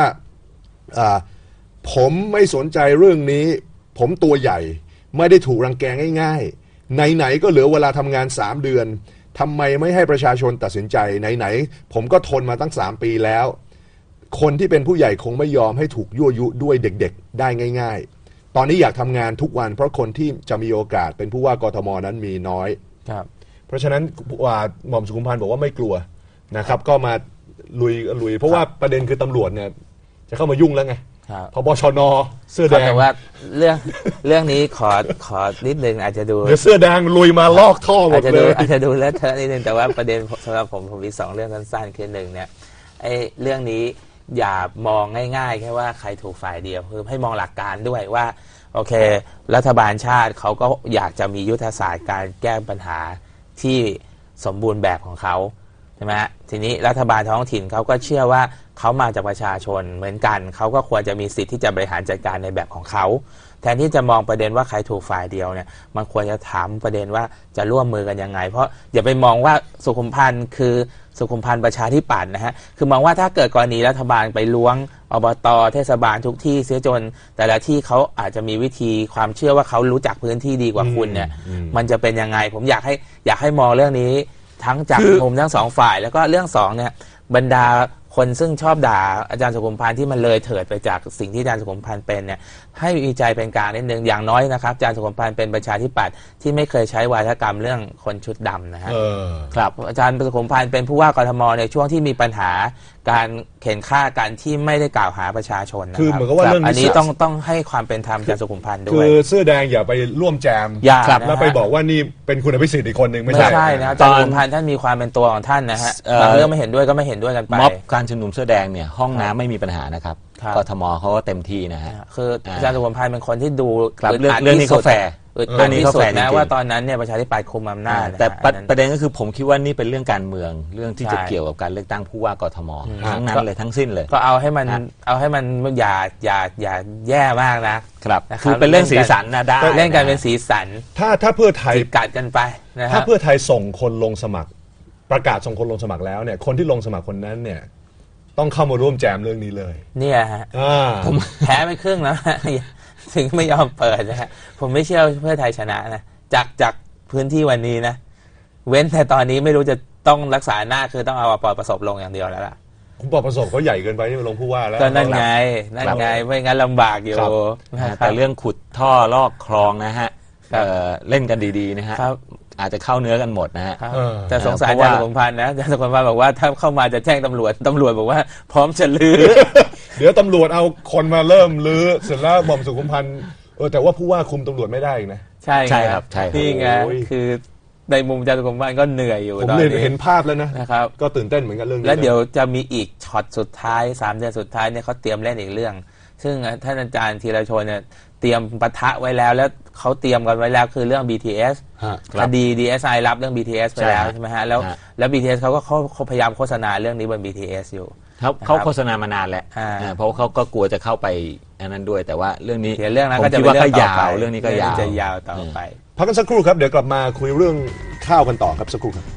ผมไม่สนใจเรื่องนี้ผมตัวใหญ่ไม่ได้ถูกรังแกง่ายๆไหนๆก็เหลือเวลาทำงานสามเดือนทำไมไม่ให้ประชาชนตัดสินใจไหนๆผมก็ทนมาตั้งสามปีแล้วคนที่เป็นผู้ใหญ่คงไม่ยอมให้ถูกยั่วยุด้วยเด็กๆได้ง่ายๆตอนนี้อยากทำงานทุกวันเพราะคนที่จะมีโอกาสเป็นผู้ว่ากทมนั้นมีน้อยครับเพราะฉะนั้นว่าหม่อมสุขุมพันธ์บอกว่าไม่กลัวนะครับก็มาลุยลุยเพราะว่าประเด็นคือตำรวจเนี่ยจะเข้ามายุ่งแล้วไงพบชน.เสื้อแดงแต่ว่าเรื่องเรื่องนี้ขอขอนิดนึงอาจจะดูเสื้อแดงลุยมาลอกท่อหมดเลยอาจจะดูเลอะเทอะนิดนึงแต่ว่าประเด็นสำหรับผมผมมีสองเรื่องสั้นๆคือหนึ่งเนี่ยไอ้เรื่องนี้อย่ามองง่ายๆแค่ว่าใครถูกฝ่ายเดียวคือให้มองหลักการด้วยว่าโอเครัฐบาลชาติเขาก็อยากจะมียุทธศาสตร์การแก้ปัญหาที่สมบูรณ์แบบของเขาใช่ไหมทีนี้รัฐบาลท้องถิ่นเขาก็เชื่อว่าเขามาจากประชาชนเหมือนกันเขาก็ควรจะมีสิทธิ์ที่จะบริหารจัดการในแบบของเขาแทนที่จะมองประเด็นว่าใครถูกฝ่ายเดียวเนี่ยมันควรจะถามประเด็นว่าจะร่วมมือกันยังไงเพราะอย่าไปมองว่าสุขุมพันธ์คือสุขุมพันธ์ประชาธิปัตย์นะฮะคือมองว่าถ้าเกิดกรณีรัฐบาลไปล้วงอบต.เทศบาลทุกที่เสียจนแต่ละที่เขาอาจจะมีวิธีความเชื่อว่าเขารู้จักพื้นที่ดีกว่าคุณเนี่ยมันจะเป็นยังไงผมอยากให้อยากให้มองเรื่องนี้ทั้งจากมุมทั้งสองฝ่ายแล้วก็เรื่องสองเนี่ยบรรดาคนซึ่งชอบด่าอาจารย์สุขุมพันธ์ที่มันเลยเถิดไปจากสิ่งที่อาจารย์สุขุมพันธ์เป็นเนี่ยให้มีใจเป็นกลางนิดนึงอย่างน้อยนะครับอาจารย์สุขุมพันธ์เป็นประชาธิปัตย์ที่ไม่เคยใช้วาทกรรมเรื่องคนชุดดำนะฮะครับอาจารย์สุขุมพันธ์เป็นผู้ว่ากทมในช่วงที่มีปัญหาการเข็นฆ่ากันที่ไม่ได้กล่าวหาประชาชนคือเหมือนกับว่าเรื่องอันนี้ต้องต้องให้ความเป็นธรรมอาจารย์สุขุมพันธ์ด้วยคือเสื้อแดงอย่าไปร่วมแจมแล้วไปบอกว่านี่เป็นคุณอภิสิทธิ์อีกคนหนึ่งไม่ใช่นะอาจารย์สุขุมพันธ์ท่านมีความเป็นตัวของท่านนะฮะบางเรื่องไม่เห็นด้วยก็ไม่เห็นด้วยกันไปม็อบการชุมนุมเสื้อแดงเนี่ยห้องน้ำไม่มีปัญหานะครับกทมเขาก็เต็มที่นะฮะคืออาจารย์สุขุมพันธ์เป็นคนที่ดูเรื่องเรื่องนี้เขาแฟร์อันนี้เขาแฝงนะว่าตอนนั้นเนี่ยประชาธิปัตย์คุมอำนาจแต่ประเด็นก็คือผมคิดว่านี่เป็นเรื่องการเมืองเรื่องที่จะเกี่ยวกับการเลือกตั้งผู้ว่ากทมทั้งนั้นเลยทั้งสิ้นเลยก็เอาให้มันเอาให้มันอย่าอย่าอย่าแย่มากนะครับคือเป็นเรื่องสีสันนะได้เล่นกันเป็นสีสันถ้าถ้าเพื่อไทยกัดกันไปถ้าเพื่อไทยส่งคนลงสมัครประกาศส่งคนลงสมัครแล้วเนี่ยคนที่ลงสมัครคนนั้นเนี่ยต้องเข้ามาร่วมแจมเรื่องนี้เลยเนี่ยฮะผมแพ้ไปครึ่งแล้วถึงไม่ยอมเปิดนะฮะผมไม่เชื่อเพื่อไทยชนะนะจากจากพื้นที่วันนี้นะเว้นแต่ตอนนี้ไม่รู้จะต้องรักษาหน้าคือต้องเอาปอประสบลงอย่างเดียวแล้วล่ะคุณปอประสบเขาใหญ่เกินไปที่มาลงผู้ว่าแล้วก็นั่นไงนั่นไงไม่งั้นลำบากอยู่แต่เรื่องขุดท่อลอกคลองนะฮะเล่นกันดีๆนะฮะอาจจะเข้าเนื้อกันหมดนะฮะแต่สงสารอาจารย์สุขุมพันธ์นะอาจารย์สุขุมพันธ์บอกว่าถ้าเข้ามาจะแจ้งตำรวจตำรวจบอกว่าพร้อมจะลื้อเดี๋ยวตำรวจเอาคนมาเริ่มลื้อเสร็จแล้วหม่อมสุขุมพันธ์เออแต่ว่าผู้ว่าคุมตำรวจไม่ได้อีกนะใช่ใช่ครับใช่นี่ไงคือในมุมอาจารย์สุขุมพันธ์ก็เหนื่อยอยู่ผมเลยเห็นภาพแล้วนะนะครับก็ตื่นเต้นเหมือนกันเรื่องนี้แล้วเดี๋ยวจะมีอีกช็อตสุดท้ายสามเดือนสุดท้ายเนี่ยเขาเตรียมเล่นอีกเรื่องซึ่งท่านอาจารย์ธีรชนเนี่ยเตรียมปะทะไว้แล้วแล้วเขาเตรียมกันไว้แล้วคือเรื่อง บี ที เอส คดี ดี เอส ไอ รับเรื่อง บี ที เอส ไปแล้วใช่ไหมฮะแล้วแล้ว บี ที เอส เขาก็เขาพยายามโฆษณาเรื่องนี้บน บี ที เอส อยู่เขาเขาโฆษณามานานแล้วเพราะเขาก็กลัวจะเข้าไปอันนั้นด้วยแต่ว่าเรื่องนี้เรื่องนั้นก็จะเป็นเรื่องยาวเรื่องนี้ก็ยาวจะยาวต่อไปพักกันสักครู่ครับเดี๋ยวกลับมาคุยเรื่องข้าวกันต่อครับสักครู่ครับ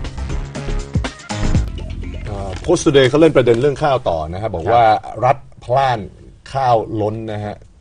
โพสต์ทูเดย์เขาเล่นประเด็นเรื่องข้าวต่อนะครับบอกว่ารัฐพลาดข้าวล้นนะฮะค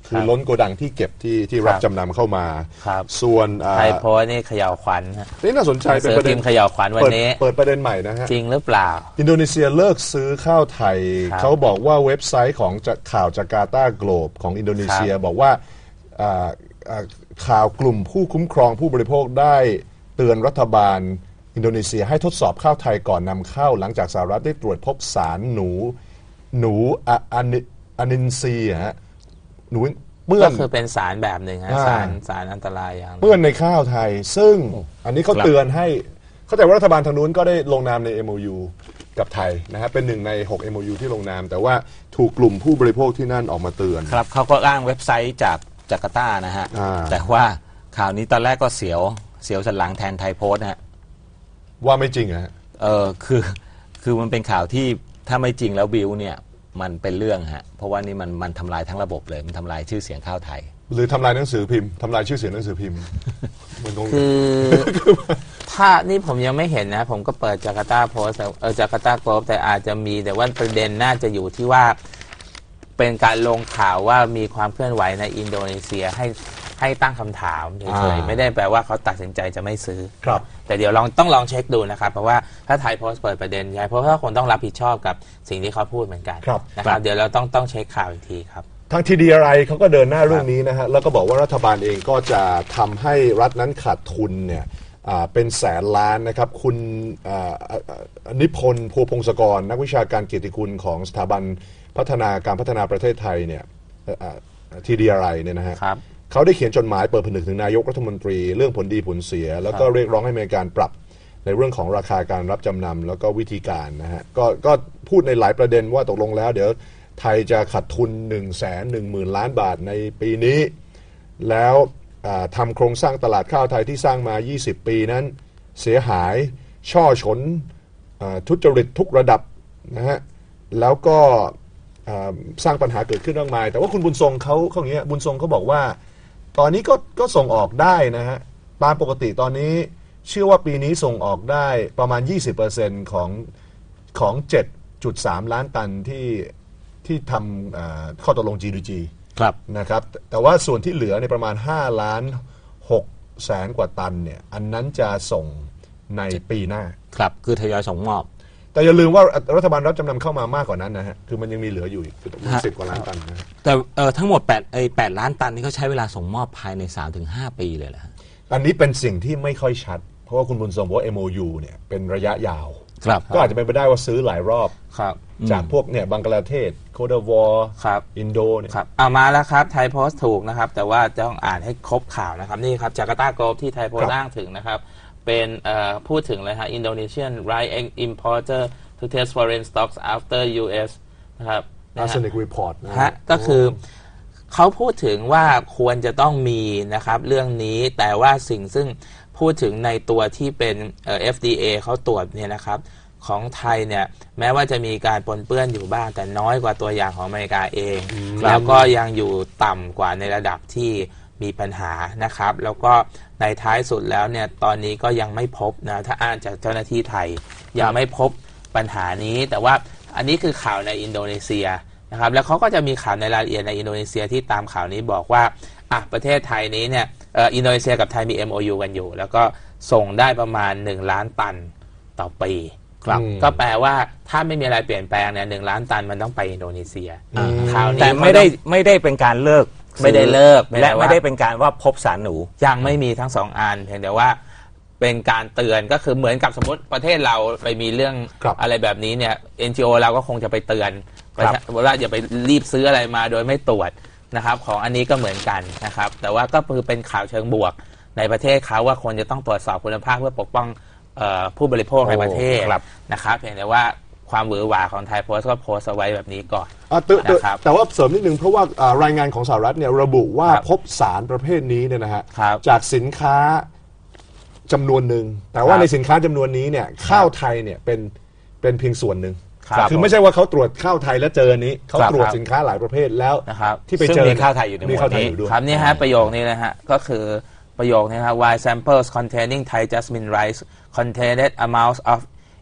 คือล้นโกดังที่เก็บที่ที่รับจำนำเข้ามาส่วนไทยโพสต์นี่เขย่าขวัญนี่น่าสนใจเป็นประเด็นเขย่าขวัญวันนี้เปิดประเด็นใหม่นะฮะจริงหรือเปล่าอินโดนีเซียเลิกซื้อข้าวไทยเขาบอกว่าเว็บไซต์ของข่าวจาการ์ตาโกลบของอินโดนีเซียบอกว่าข่าวกลุ่มผู้คุ้มครองผู้บริโภคได้เตือนรัฐบาลอินโดนีเซียให้ทดสอบข้าวไทยก่อนนำเข้าหลังจากสหรัฐได้ตรวจพบสารหนูหนูอะนินซีฮะหนูเปื้อนก็คือเป็นสารแบบหนึ่งฮะสารสารอันตรายอย่างเปื้อนในข้าวไทยซึ่งอันนี้เขาเตือนให้เข้าใจว่ารัฐบาลทางนู้นก็ได้ลงนามใน เอ็ม โอ ยู กับไทยนะฮะเป็นหนึ่งในหก เอ็ม โอ ยู ที่ลงนามแต่ว่าถูกกลุ่มผู้บริโภคที่นั่นออกมาเตือนครับเขาก็อ้างเว็บไซต์จากจาการ์ตานะฮะแต่ว่าข่าวนี้ตอนแรกก็เสียวเสียวสันหลังแทนไทยโพสต์ฮะว่าไม่จริงอะฮะเออคือคือมันเป็นข่าวที่ถ้าไม่จริงแล้วบิวเนี่ยมันเป็นเรื่องฮะเพราะว่านี่มันมันทำลายทั้งระบบเลยมันทำลายชื่อเสียงข้าวไทยหรือทำลายหนังสือพิมพ์ทำลายชื่อเสียงหนังสือพิมพ์คือถ้านี่ผมยังไม่เห็นนะผมก็เปิดจาการ์ตาโพสต์เออจาการ์ตาโกลบแต่อาจจะมีแต่ว่าประเด็นน่าจะอยู่ที่ว่าเป็นการลงข่าวว่ามีความเคลื่อนไหวในอินโดนีเซียให้ให้ตั้งคำถามเฉยๆไม่ได้แปลว่าเขาตัดสินใจจะไม่ซื้อครับแต่เดี๋ยวลองต้องลองเช็คดูนะครับเพราะว่าถ้าไทยโพสต์เปิดประเด็นใหญ่เพราะว่าคนต้องรับผิดชอบกับสิ่งที่เขาพูดเหมือนกันนะครับเดี๋ยวเราต้องต้องเช็คข่าวอีกทีครับทาง ที ดี อาร์ ไอ เขาก็เดินหน้าเรื่องนี้นะฮะแล้วก็บอกว่ารัฐบาลเองก็จะทำให้รัฐนั้นขาดทุนเนี่ยเป็นแสนล้านนะครับคุณนิพนธ์ พัวพงศกรนักวิชาการเกียรติคุณของสถาบันพัฒนาการพัฒนาประเทศไทยเนี่ย ที ดี อาร์ ไอ เนี่ยนะฮะเขาได้เขียนจดหมายเปิดผนึกถึงนายกรัฐมนตรีเรื่องผลดีผลเสียแล้วก็เรียกร้องให้มีการปรับในเรื่องของราคาการรับจำนำแล้วก็วิธีการนะฮะก็ก็พูดในหลายประเด็นว่าตกลงแล้วเดี๋ยวไทยจะขาดทุน หนึ่งแสนหนึ่งหมื่น ล้านบาทในปีนี้แล้วทำโครงสร้างตลาดข้าวไทยที่สร้างมายี่สิบปีนั้นเสียหายช่อฉนทุจริตทุกระดับนะฮะแล้วก็สร้างปัญหาเกิดขึ้นมากมายแต่ว่าคุณบุญทรงเขาเขาอย่างเงี้ยบุญทรงเขาบอกว่าตอนนี้ก็ก็ส่งออกได้นะฮะตามปกติตอนนี้เชื่อว่าปีนี้ส่งออกได้ประมาณ ยี่สิบเปอร์เซ็นต์ ของของ เจ็ดจุดสาม ล้านตันที่ที่ทำข้อตกลง จี ดี จีครับนะครับแต่ว่าส่วนที่เหลือในประมาณห้าล้านหกแสนกว่าตันเนี่ยอันนั้นจะส่งในปีหน้าครับคือทยอยส่งมอบแต่อย่าลืมว่ารัฐบาลรับจำนำเข้ามามากกว่านั้นนะฮะคือมันยังมีเหลืออยู่อีกสิบกว่าล้านตันนะแต่เออทั้งหมดแปดไอ้แปดล้านตันนี่เขาใช้เวลาส่งมอบภายใน สามถึงห้า ปีเลยแหละอันนี้เป็นสิ่งที่ไม่ค่อยชัดเพราะว่าคุณบุญทรงบอกว่า เอ็ม โอ ยู เนี่ยเป็นระยะยาวก็อาจจะเป็นไปได้ว่าซื้อหลายรอบจากพวกเนี่ยบังกลาเทศโคดาวอร์อินโดเนี่ยครับเอามาแล้วครับไทยโพสต์ถูกนะครับแต่ว่าต้องอ่านให้ครบข่าวนะครับนี่ครับจาการ์ตาโกลบที่ไทยโพสต์อ้างถึงนะครับเป็นพูดถึงเลยฮะ Indonesian rice importer to test foreign stocks after ยู เอส นะครับ Arsenic report นะฮะก็คือเขาพูดถึงว่าควรจะต้องมีนะครับเรื่องนี้แต่ว่าสิ่งซึ่งพูดถึงในตัวที่เป็นเอ่อ เอฟ ดี เอ เขาตรวจเนี่ยนะครับของไทยเนี่ยแม้ว่าจะมีการปนเปื้อนอยู่บ้างแต่น้อยกว่าตัวอย่างของอเมริกาเองแล้วก็ยังอยู่ต่ำกว่าในระดับที่มีปัญหานะครับแล้วก็ในท้ายสุดแล้วเนี่ยตอนนี้ก็ยังไม่พบนะถ้าอ่านจากเจ้าหน้าที่ไทยยังไม่พบปัญหานี้แต่ว่าอันนี้คือข่าวในอินโดนีเซียนะครับแล้วเขาก็จะมีข่าวในรายละเอียดในอินโดนีเซียที่ตามข่าวนี้บอกว่าอ่ะประเทศไทยนี้เนี่ยเอ่ออินโดนีเซียกับไทยมี เอ็ม โอ ยู กันอยู่แล้วก็ส่งได้ประมาณหนึ่งล้านตันต่อปีครับก็แปลว่าถ้าไม่มีอะไรเปลี่ยนแปลงเนี่ยหนึ่งล้านตันมันต้องไปอินโดนีเซียข่าวนี้แต่ไม่ได้ไม่ได้เป็นการเลิกไม่ได้เลิกและไม่ได้เป็นการว่าพบสารหนูยังไม่มีทั้งสองอันเพียงแต่ว่าเป็นการเตือนก็คือเหมือนกับสมมติประเทศเราไปมีเรื่องอะไรแบบนี้เนี่ย เอ็น จี โอ เราก็คงจะไปเตือนว่าอย่าไปรีบซื้ออะไรมาโดยไม่ตรวจนะครับของอันนี้ก็เหมือนกันนะครับแต่ว่าก็คือเป็นข่าวเชิงบวกในประเทศเขาว่าคนจะต้องตรวจสอบคุณภาพเพื่อปกป้องผู้บริโภคในประเทศนะครับเพียงแต่ว่าความหวือหวาของไทยโพสต์ก็โพสต์เอาไว้แบบนี้ก่อนนะครับแต่ว่าเสริมนิดนึงเพราะว่ารายงานของสหรัฐเนี่ยระบุว่าพบสารประเภทนี้เนี่ยนะฮะจากสินค้าจำนวนหนึ่งแต่ว่าในสินค้าจำนวนนี้เนี่ยข้าวไทยเนี่ยเป็นเป็นเพียงส่วนหนึ่งคือไม่ใช่ว่าเขาตรวจข้าวไทยแล้วเจอนี้เขาตรวจสินค้าหลายประเภทแล้วที่ไปเจอมีข้าวไทยอยู่ในหมวดนี้ครับนี่ฮะประโยคนี้นะฮะก็คือประโยคนี้ครับ why samples containing Thai jasmine rice contained amounts of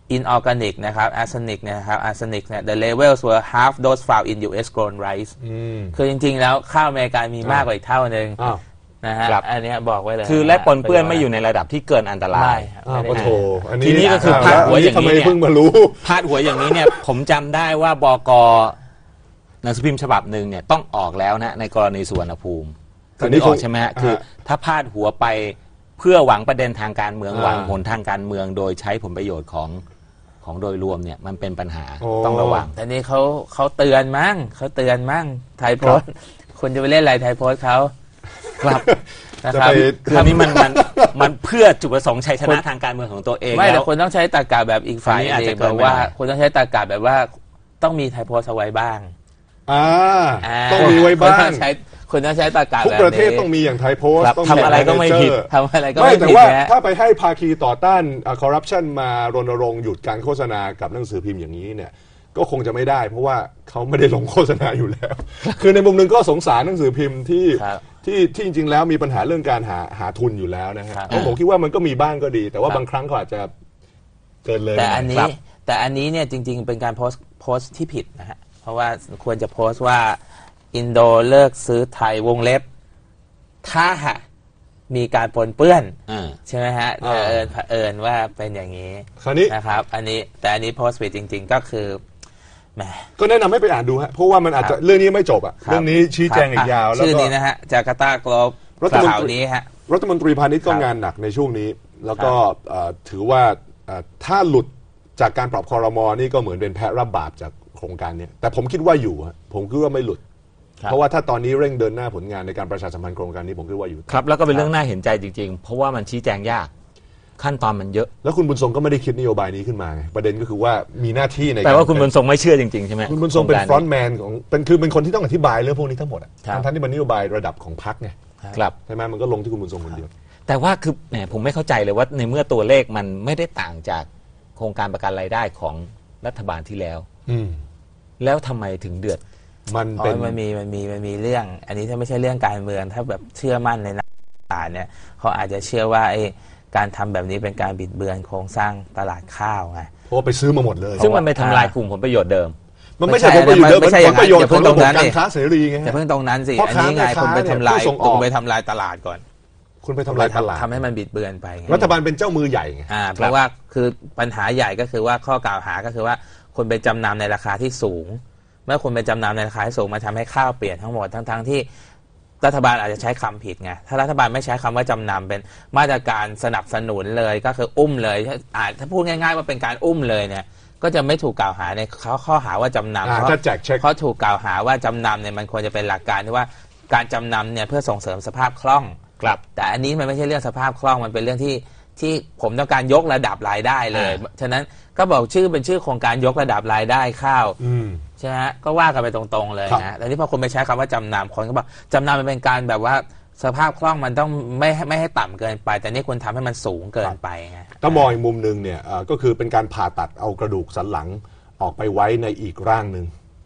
inorganic นะครับ arsenic เนี่ยนะครับ arsenic เนี่ย the levels were half those found in ยู เอส grown rice คือจริงๆแล้วข้าวอเมริกามีมากกว่าอีกเท่านึงนะฮะอันนี้บอกไว้เลยคือและปนเปื้อนไม่อยู่ในระดับที่เกินอันตรายโอ้โหทีนี้ก็คือพาดหัวอย่างนี้เนี่ยเพิ่งมารู้พาดหัวอย่างนี้เนี่ยผมจำได้ว่าบก.หนังสือพิมพ์ฉบับหนึ่งเนี่ยต้องออกแล้วนะในกรณีสุวรรณภูมิคือนึกออกใช่ไหมฮะคือถ้าพาดหัวไปเพื่อหวังประเด็นทางการเมืองหวังผลทางการเมืองโดยใช้ผลประโยชน์ของของโดยรวมเนี่ยมันเป็นปัญหาต้องระวังแต่นี่เขาเขาเตือนมั้งเขาเตือนมั้งไทยโพสต์คุณจะไปเล่นอะไรไทยโพสต์เขาครับนะครับคือนี้มันมันมันเพื่อจุดประสงค์ชัยชนะทางการเมืองของตัวเองไม่แต่คุณต้องใช้ตรรกะแบบอีกฝ่ายอาจจะแบบว่าคุณต้องใช้ตรรกะแบบว่าต้องมีไทยโพสต์เอาไว้บ้างอ่าต้องมีไว้บ้างคุณต้องใช้ตรรกะแบบนี้ทุกประเทศต้องมีอย่างไทยโพสต์ทำอะไรก็ไม่ผิดทำอะไรก็ไม่ผิดแต่ว่าถ้าไปให้ภาคีต่อต้านคอร์รัปชันมารณรงค์หยุดการโฆษณากับหนังสือพิมพ์อย่างนี้เนี่ยก็คงจะไม่ได้เพราะว่าเขาไม่ได้ลงโฆษณาอยู่แล้วคือในมุมนึงก็สงสารหนังสือพิมพ์ที่ที่ที่จริงๆแล้วมีปัญหาเรื่องการหาหาทุนอยู่แล้วนะฮะผมคิดว่ามันก็มีบ้างก็ดีแต่ว่าบางครั้งเขาอาจจะเกินเลยแต่อันนี้แต่อันนี้เนี่ยจริงๆเป็นการโพสต์โพสต์ที่ผิดนะฮะเพราะว่าควรจะโพสต์ว่าอินโดเลิกซื้อไทยวงเล็บถ้ามีการปนเปื้อนใช่ไหมฮะเผอิญเผอิญว่าเป็นอย่างนี้นะครับอันนี้แต่อันนี้โพสต์ผิดจริงๆก็คือแหมก็แนะนำให้ไปอ่านดูฮะเพราะว่ามันอาจจะเรื่องนี้ไม่จบอ่ะเรื่องนี้ชี้แจงอีกยาวแล้วก็ชื่อนี้นะฮะจาการ์ตากลบข่าวนี้ฮะรัฐมนตรีพาณิชย์ก็งานหนักในช่วงนี้แล้วก็ถือว่าถ้าหลุดจากการปรับครม.นี่ก็เหมือนเป็นแพะรับบาปจากโครงการนี้แต่ผมคิดว่าอยู่ผมคิดว่าไม่หลุดเพราะว่าถ้าตอนนี้เร่งเดินหน้าผลงานในการประชาสัมพันธ์โครงการนี้ผมคิดว่าอยู่ครับแล้วก็เป็นเรื่องน่าเห็นใจจริงๆเพราะว่ามันชี้แจงยากขั้นตอนมันเยอะแล้วคุณบุญทรงก็ไม่ได้คิดนโยบายนี้ขึ้นมาไงประเด็นก็คือว่ามีหน้าที่ในแต่ว่าคุณบุญทรงไม่เชื่อจริงๆใช่ไหมคุณบุญทรงเป็นฟรอนต์แมนของเป็นคือเป็นคนที่ต้องอธิบายเรื่องพวกนี้ทั้งหมดอ่ะทั้งที่มันนโยบายระดับของพรรคไงครับใช่ไหมมันก็ลงที่คุณบุญทรงคนเดียวแต่ว่าคือแหมผมไม่เข้าใจเลยว่าในเมื่อตัวเลขมันไม่ได้ต่างจากโครงการประกันรายได้ของรัฐบาลที่แล้วแล้วทำไมถึงเดือดมันเป็นมันมีมันมีมันมีเรื่องอันนี้ถ้าไม่ใช่เรื่องการเมืองถ้าแบบเชื่อมั่นในนักการเนี่ยเขาอาจจะเชื่อว่าไอ้การทำแบบนี้เป็นการบิดเบือนโครงสร้างตลาดข้าวไงเพราะไปซื้อมาหมดเลยซึ่งมันไปทำลายกลุ่มผลประโยชน์เดิมมันไม่ใช่ผลประโยชน์เดิมมันผลประโยชน์ของระบบการค้าเสรีไงแต่เพิ่งตรงนั้นสิอันนี้ไงคุณไปทำลายคุณไปทำลายตลาดก่อนคุณไปทำลายตลาดทำให้มันบิดเบือนไปรัฐบาลเป็นเจ้ามือใหญ่ไงอ่าเพราะว่าคือปัญหาใหญ่ก็คือว่าข้อกล่าวหาก็คือว่าคุณไปจำนำในราคาที่สูงเมื่อคุณไปจำนำในราคาสูงมาทำให้ข้าวเปลี่ยนทั้งหมดทั้งๆที่รัฐบาลอาจจะใช้คำผิดไงถ้ารัฐบาลไม่ใช้คำว่าจำนำเป็นมาตรการสนับสนุนเลยก็คืออุ้มเลยอาจถ้าพูดง่ายๆว่าเป็นการอุ้มเลยเนี่ยก็จะไม่ถูกกล่าวหาในข้อข้อหาว่าจำนำเพราะเพราะถูกกล่าวหาว่าจำนำเนี่ยมันควรจะเป็นหลักการที่ว่าการจำนำเนี่ยเพื่อส่งเสริมสภาพคล่องครับแต่อันนี้มันไม่ใช่เรื่องสภาพคล่องมันเป็นเรื่องที่ที่ผมต้องการยกระดับรายได้เลยฉะนั้นก็บอกชื่อเป็นชื่อโครงการยกระดับรายได้ข้าวใช่ไหมก็ว่ากันไปตรงๆเลยนะแต่ที่พอคนไปใช้คำว่าจำนำคนก็บอกจำนำมันเป็นการแบบว่าสภาพคล่องมันต้องไม่ไม่ให้ต่ำเกินไปแต่นี่คุณทำให้มันสูงเกินไปไงถ้ามองอีกมุมนึงเนี่ยก็คือเป็นการผ่าตัดเอากระดูกสันหลังออกไปไว้ในอีกร่างหนึ่ง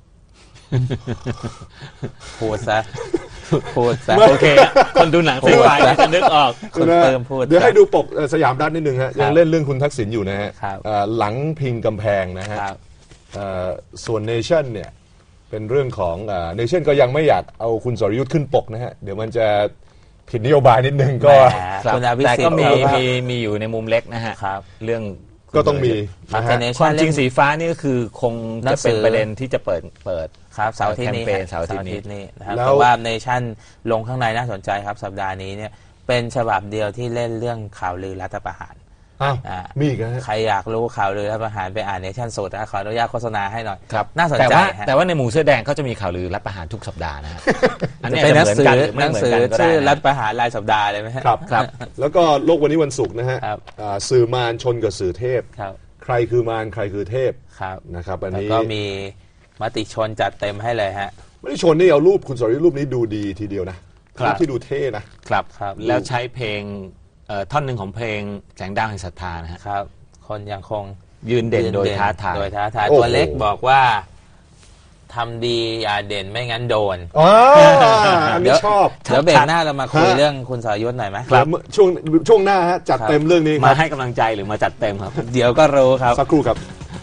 พูดซะพูดซะโอเคคนดูหนังซีไฟจะนึกออกคนเติมพูดเดี๋ยวให้ดูปกสยามรัฐนิดนึงฮะยังเล่นเรื่องคุณทักษิณอยู่นะฮะหลังพิงกำแพงนะฮะส่วนเนชั่นเนี่ยเป็นเรื่องของเนชั่นก็ยังไม่อยากเอาคุณสรยุทธ์ขึ้นปกนะฮะเดี๋ยวมันจะผิดนโยบายนิดนึงก็แต่ก็มีมีมีอยู่ในมุมเล็กนะฮะเรื่องก็ต้องมีความจริงสีฟ้านี่ก็คือคงจะเป็นประเด็นที่จะเปิดเปิดครับเสาร์ที่นี้เสาร์ที่นี้นะครับเพราะว่าเนชั่นลงข้างในน่าสนใจครับสัปดาห์นี้เนี่ยเป็นฉบับเดียวที่เล่นเรื่องข่าวลือรัฐประหารมีอีกนะใครอยากรู้ข่าวลือรัฐประหารไปอ่านเนชั่นสดนะขออนุญาตโฆษณาให้หน่อยครับน่าสนใจแต่ว่าในหมู่เสื้อแดงเขาจะมีข่าวลือรัฐประหารทุกสัปดาห์นะอันนี้เป็นหนังสือหนังสือชื่อรัฐประหารรายสัปดาห์เลยไหมครับครับแล้วก็โลกวันนี้วันศุกร์นะฮะสื่อมารชนกับสื่อเทพใครคือมารใครคือเทพนะครับอันนี้ก็มีมติชนจัดเต็มให้เลยฮะไม่ได้ชนนี่เอารูปคุณสรยุทธ์รูปนี้ดูดีทีเดียวนะรูปที่ดูเท่นะครับแล้วใช้เพลงท่อนหนึ่งของเพลงแสงดาวแห่งศรัทธานะครับคนยังคงยืนเด่นโดยท้าทายโดยท้าทายตัวเล็กบอกว่าทำดีอย่าเด่นไม่งั้นโดนอ๋ออันนี้ชอบเดี๋ยวเบรกหน้าเรามาคุยเรื่องคุณสรยุทธ์หน่อยไหมครับช่วงช่วงหน้าฮะจัดเต็มเรื่องนี้มาให้กำลังใจหรือมาจัดเต็มครับเดี๋ยวก็รู้ครับสักครู่ครับ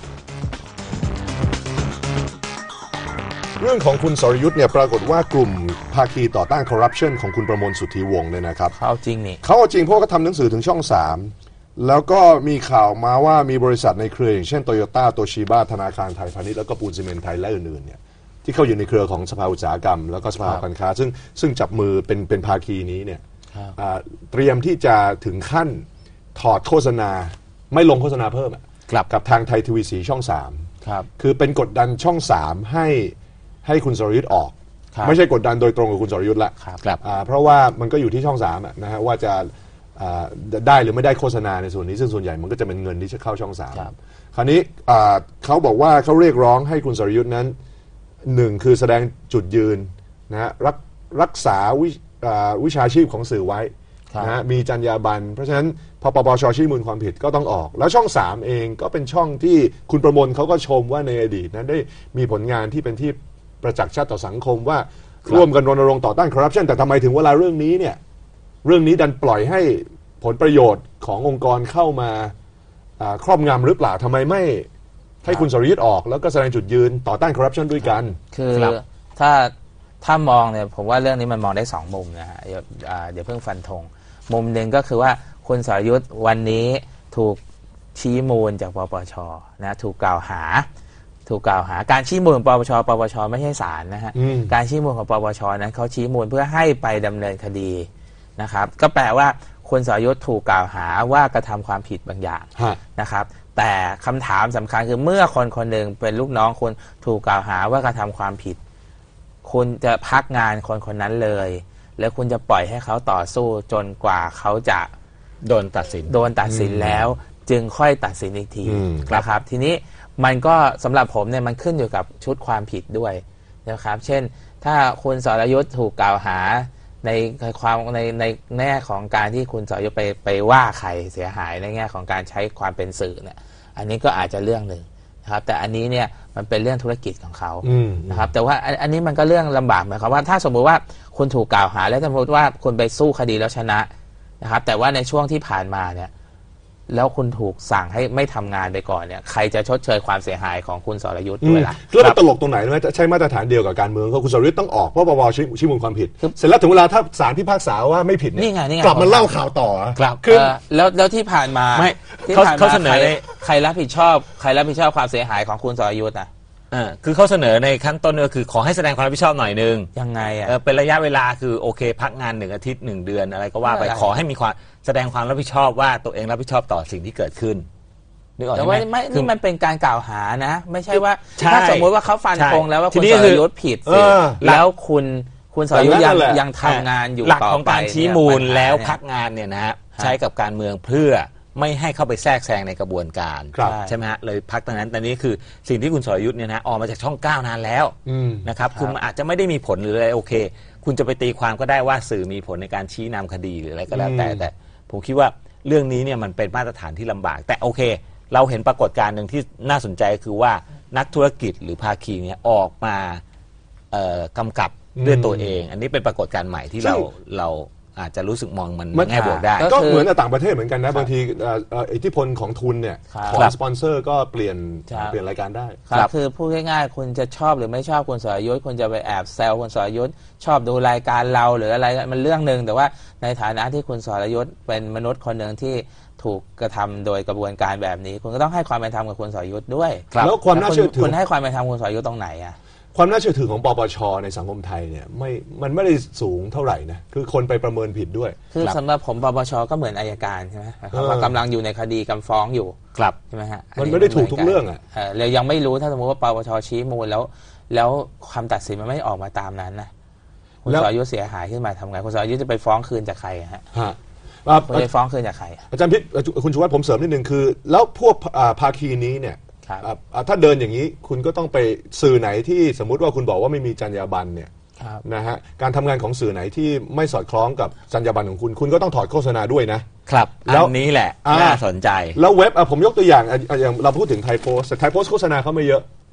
เรื่องของคุณสรยุทธ์เนี่ยปรากฏว่ากลุ่มภาคีต่อต้านคอร์รัปชันของคุณประมวลสุทธิวงศ์เนี่ยนะครับเขาจริงนี่เขาจริงเพราะเขาทำหนังสือถึงช่องสามแล้วก็มีข่าวมาว่ามีบริษัทในเครืออย่างเช่นโตโยต้าโตชิบะธนาคารไทยพาณิชย์แล้วก็ปูนซีเมนต์ไทยและอื่นๆเนี่ยที่เข้าอยู่ในเครือของสภาอุตสาหกรรมแล้วก็สภาการค้าซึ่งซึ่งจับมือเป็นเป็นภาคีนี้เนี่ยเตรียมที่จะถึงขั้นถอดโฆษณาไม่ลงโฆษณาเพิ่มกับทางไทยทีวีสีช่องสามคือเป็นกดดันช่องสามให้ให้คุณสรยุทธ์ออกไม่ใช่กดดันโดยตรงกับคุณสรยุทธ์ละเพราะว่ามันก็อยู่ที่ช่องสามนะฮะว่าจะได้หรือไม่ได้โฆษณาในส่วนนี้ซึ่งส่วนใหญ่มันก็จะเป็นเงินที่จะเข้าช่องสามคราวนี้เขาบอกว่าเขาเรียกร้องให้คุณสรยุทธ์นั้นหนึ่งคือแสดงจุดยืนนะฮะรักรักษาวิวิชาชีพของสื่อไว้นะฮะมีจรรยาบรรณเพราะฉะนั้นพอปปช.ชี้มูลความผิดก็ต้องออกแล้วช่องสามเองก็เป็นช่องที่คุณประมวลเขาก็ชมว่าในอดีตนั้นได้มีผลงานที่เป็นที่ประจักษ์ชัดต่อสังคมว่าร่วมกันรณรงค์ต่อต้านคอร์รัปชันแต่ทำไมถึงเวลาเรื่องนี้เนี่ยเรื่องนี้ดันปล่อยให้ผลประโยชน์ขององค์กรเข้ามาครอบงำหรือเปล่าทำไมไม่ให้คุณสรยุทธ์ออกแล้วก็แสดงจุดยืนต่อต้านคอร์รัปชันด้วยกันคือถ้าถ้ามองเนี่ยผมว่าเรื่องนี้มันมองได้สองมุมนะฮะเดี๋ยวเพิ่งฟันธงมุมหนึ่งก็คือว่าคุณสรยุทธ์วันนี้ถูกชี้มูลจากปปช.นะถูกกล่าวหาถูกกล่าวหาการชี้มูลของปปช.ปปช.ไม่ใช่ศาลนะฮะการชี้มูลของปปช.นั้นเขาชี้มูลเพื่อให้ไปดำเนินคดีนะครับก็แปลว่าคุณสรยุทธ์ถูกกล่าวหาว่ากระทำความผิดบางอย่างนะครับแต่คำถามสำคัญคือเมื่อคนคนหนึ่งเป็นลูกน้องคุณถูกกล่าวหาว่ากระทำความผิดคุณจะพักงานคนคนนั้นเลยแล้วคุณจะปล่อยให้เขาต่อสู้จนกว่าเขาจะโดนตัดสินโดนตัดสินแล้วจึงค่อยตัดสินอีกทีนะครับทีนี้มันก็สำหรับผมเนี่ยมันขึ้นอยู่กับชุดความผิดด้วยนะครับเช่นถ้าคุณสรยุทธ์ถูกกล่าวหาในความในในแง่ของการที่คุณสรยุทธ์ไปไปว่าใครเสียหายในแง่ของการใช้ความเป็นสื่อเนี่ยอันนี้ก็อาจจะเรื่องหนึ่งนะครับแต่อันนี้เนี่ยมันเป็นเรื่องธุรกิจของเขานะครับแต่ว่าอันนี้มันก็เรื่องลำบากหมายความว่าถ้าสมมุติว่าคุณถูกกล่าวหาแล้วสมมติว่าคุณไปสู้คดีแล้วชนะนะครับแต่ว่าในช่วงที่ผ่านมาเนี่ยแล้วคุณถูกสั่งให้ไม่ทำงานไปก่อนเนี่ยใครจะชดเชยความเสียหายของคุณสรยุทธ์ด้วยล่ะแล้วมันตลกตรงไหนรู้ไหมใช้มาตรฐานเดียวกับการเมืองก็คุณสรยุทธ์ต้องออกเพราะปปช.ชี้มูลความผิดเสร็จแล้วถึงเวลาถ้าศาลพิพากษาว่าไม่ผิดเนี่ยกลับมาเล่าข่าวต่อครับคือแล้วแล้วที่ผ่านมาที่ผ่านมาใครใครรับผิดชอบใครรับผิดชอบความเสียหายของคุณสรยุทธ์อ่ะอ่าคือเขาเสนอในขั้นต้นก็คือขอให้แสดงความรับผิดชอบหน่อยนึงยังไงอ่ะเป็นระยะเวลาคือโอเคพักงานหนึ่งอาทิตย์หนึ่งเดือนอะไรก็ว่าไปขอให้มีความแสดงความรับผิดชอบว่าตัวเองรับผิดชอบต่อสิ่งที่เกิดขึ้นแต่ว่าไม่นี่มันเป็นการกล่าวหานะไม่ใช่ว่าถ้าสมมติว่าเขาฟันธงแล้วว่าคุณสรยุทธ์ผิดแล้วคุณคุณสรยุทธ์ยังยังทำงานอยู่หลักของการชี้มูลแล้วพักงานเนี่ยนะฮะใช้กับการเมืองเพื่อไม่ให้เข้าไปแทรกแซงในกระบวนการใช่ไหมฮะเลยพักตรงนั้นแต่นี้คือสิ่งที่คุณสรยุทธ์เนี่ยนะออกมาจากช่องเก้านานแล้วนะครับคือมันอาจจะไม่ได้มีผลหรืออะไรโอเคคุณจะไปตีความก็ได้ว่าสื่อมีผลในการชี้นำคดีหรืออะไรก็แล้วแต่แต่ผมคิดว่าเรื่องนี้เนี่ยมันเป็นมาตรฐานที่ลำบากแต่โอเคเราเห็นปรากฏการณ์หนึ่งที่น่าสนใจคือว่านักธุรกิจหรือภาคีเนี่ยออกมากำกับด้วยตัวเองอันนี้เป็นปรากฏการณ์ใหม่ที่เราเราอาจจะรู้สึกมองมันแง่บวกได้ก็เหมือนในต่างประเทศเหมือนกันนะบางทีอิทธิพลของทุนเนี่ยของสปอนเซอร์ก็เปลี่ยนเปลี่ยนรายการได้ครับคือพูดง่ายๆคุณจะชอบหรือไม่ชอบคุณสรยุทธ์คุณจะไปแอบแซวคุณสรยุทธ์ชอบดูรายการเราหรืออะไรมันเรื่องนึงแต่ว่าในฐานะที่คุณสรยุทธ์เป็นมนุษย์คนหนึ่งที่ถูกกระทำโดยกระบวนการแบบนี้คุณก็ต้องให้ความเป็นธรรมกับคุณสรยุทธ์ด้วยแล้วความน่าเชื่อถือคุณให้ความเป็นธรรมคุณสรยุทธ์ตรงไหนอ่ะความน่าเชื่อถือของปปช.ในสังคมไทยเนี่ยไม่มันไม่ได้สูงเท่าไหร่นะคือคนไปประเมินผิดด้วยคือสำหรับผมปปช.ก็เหมือนอัยการใช่ไหมว่ากำลังอยู่ในคดีกำฟ้องอยู่ครับใช่ไหมฮะมันไม่ได้ถูกทุกเรื่องอ่ะเรายังไม่รู้ถ้าสมมติว่าปปช.ชี้มูลแล้วแล้วคำตัดสินมันไม่ออกมาตามนั้นนะคุณสรยุทธ์เสียหายขึ้นมาทำไงคุณสรยุทธ์จะไปฟ้องคืนจากใครฮะคุณจะฟ้องคืนจากใครอาจารย์พิษคุณชูวัฒน์ผมเสริมนิดนึงคือแล้วพวกภาคีนี้เนี่ยถ้าเดินอย่างนี้คุณก็ต้องไปสื่อไหนที่สมมุติว่าคุณบอกว่าไม่มีจรรยาบรรณเนี่ยนะฮะการทำงานของสื่อไหนที่ไม่สอดคล้องกับจรรยาบรรณของคุณคุณก็ต้องถอดโฆษณาด้วยนะครับแล้วนี้แหละน่าสนใจแล้วเว็บผมยกตัวอย่างอย่างเราพูดถึงไทยโพสต์แต่ไทยโพสต์โฆษณาเขาไม่เยอะ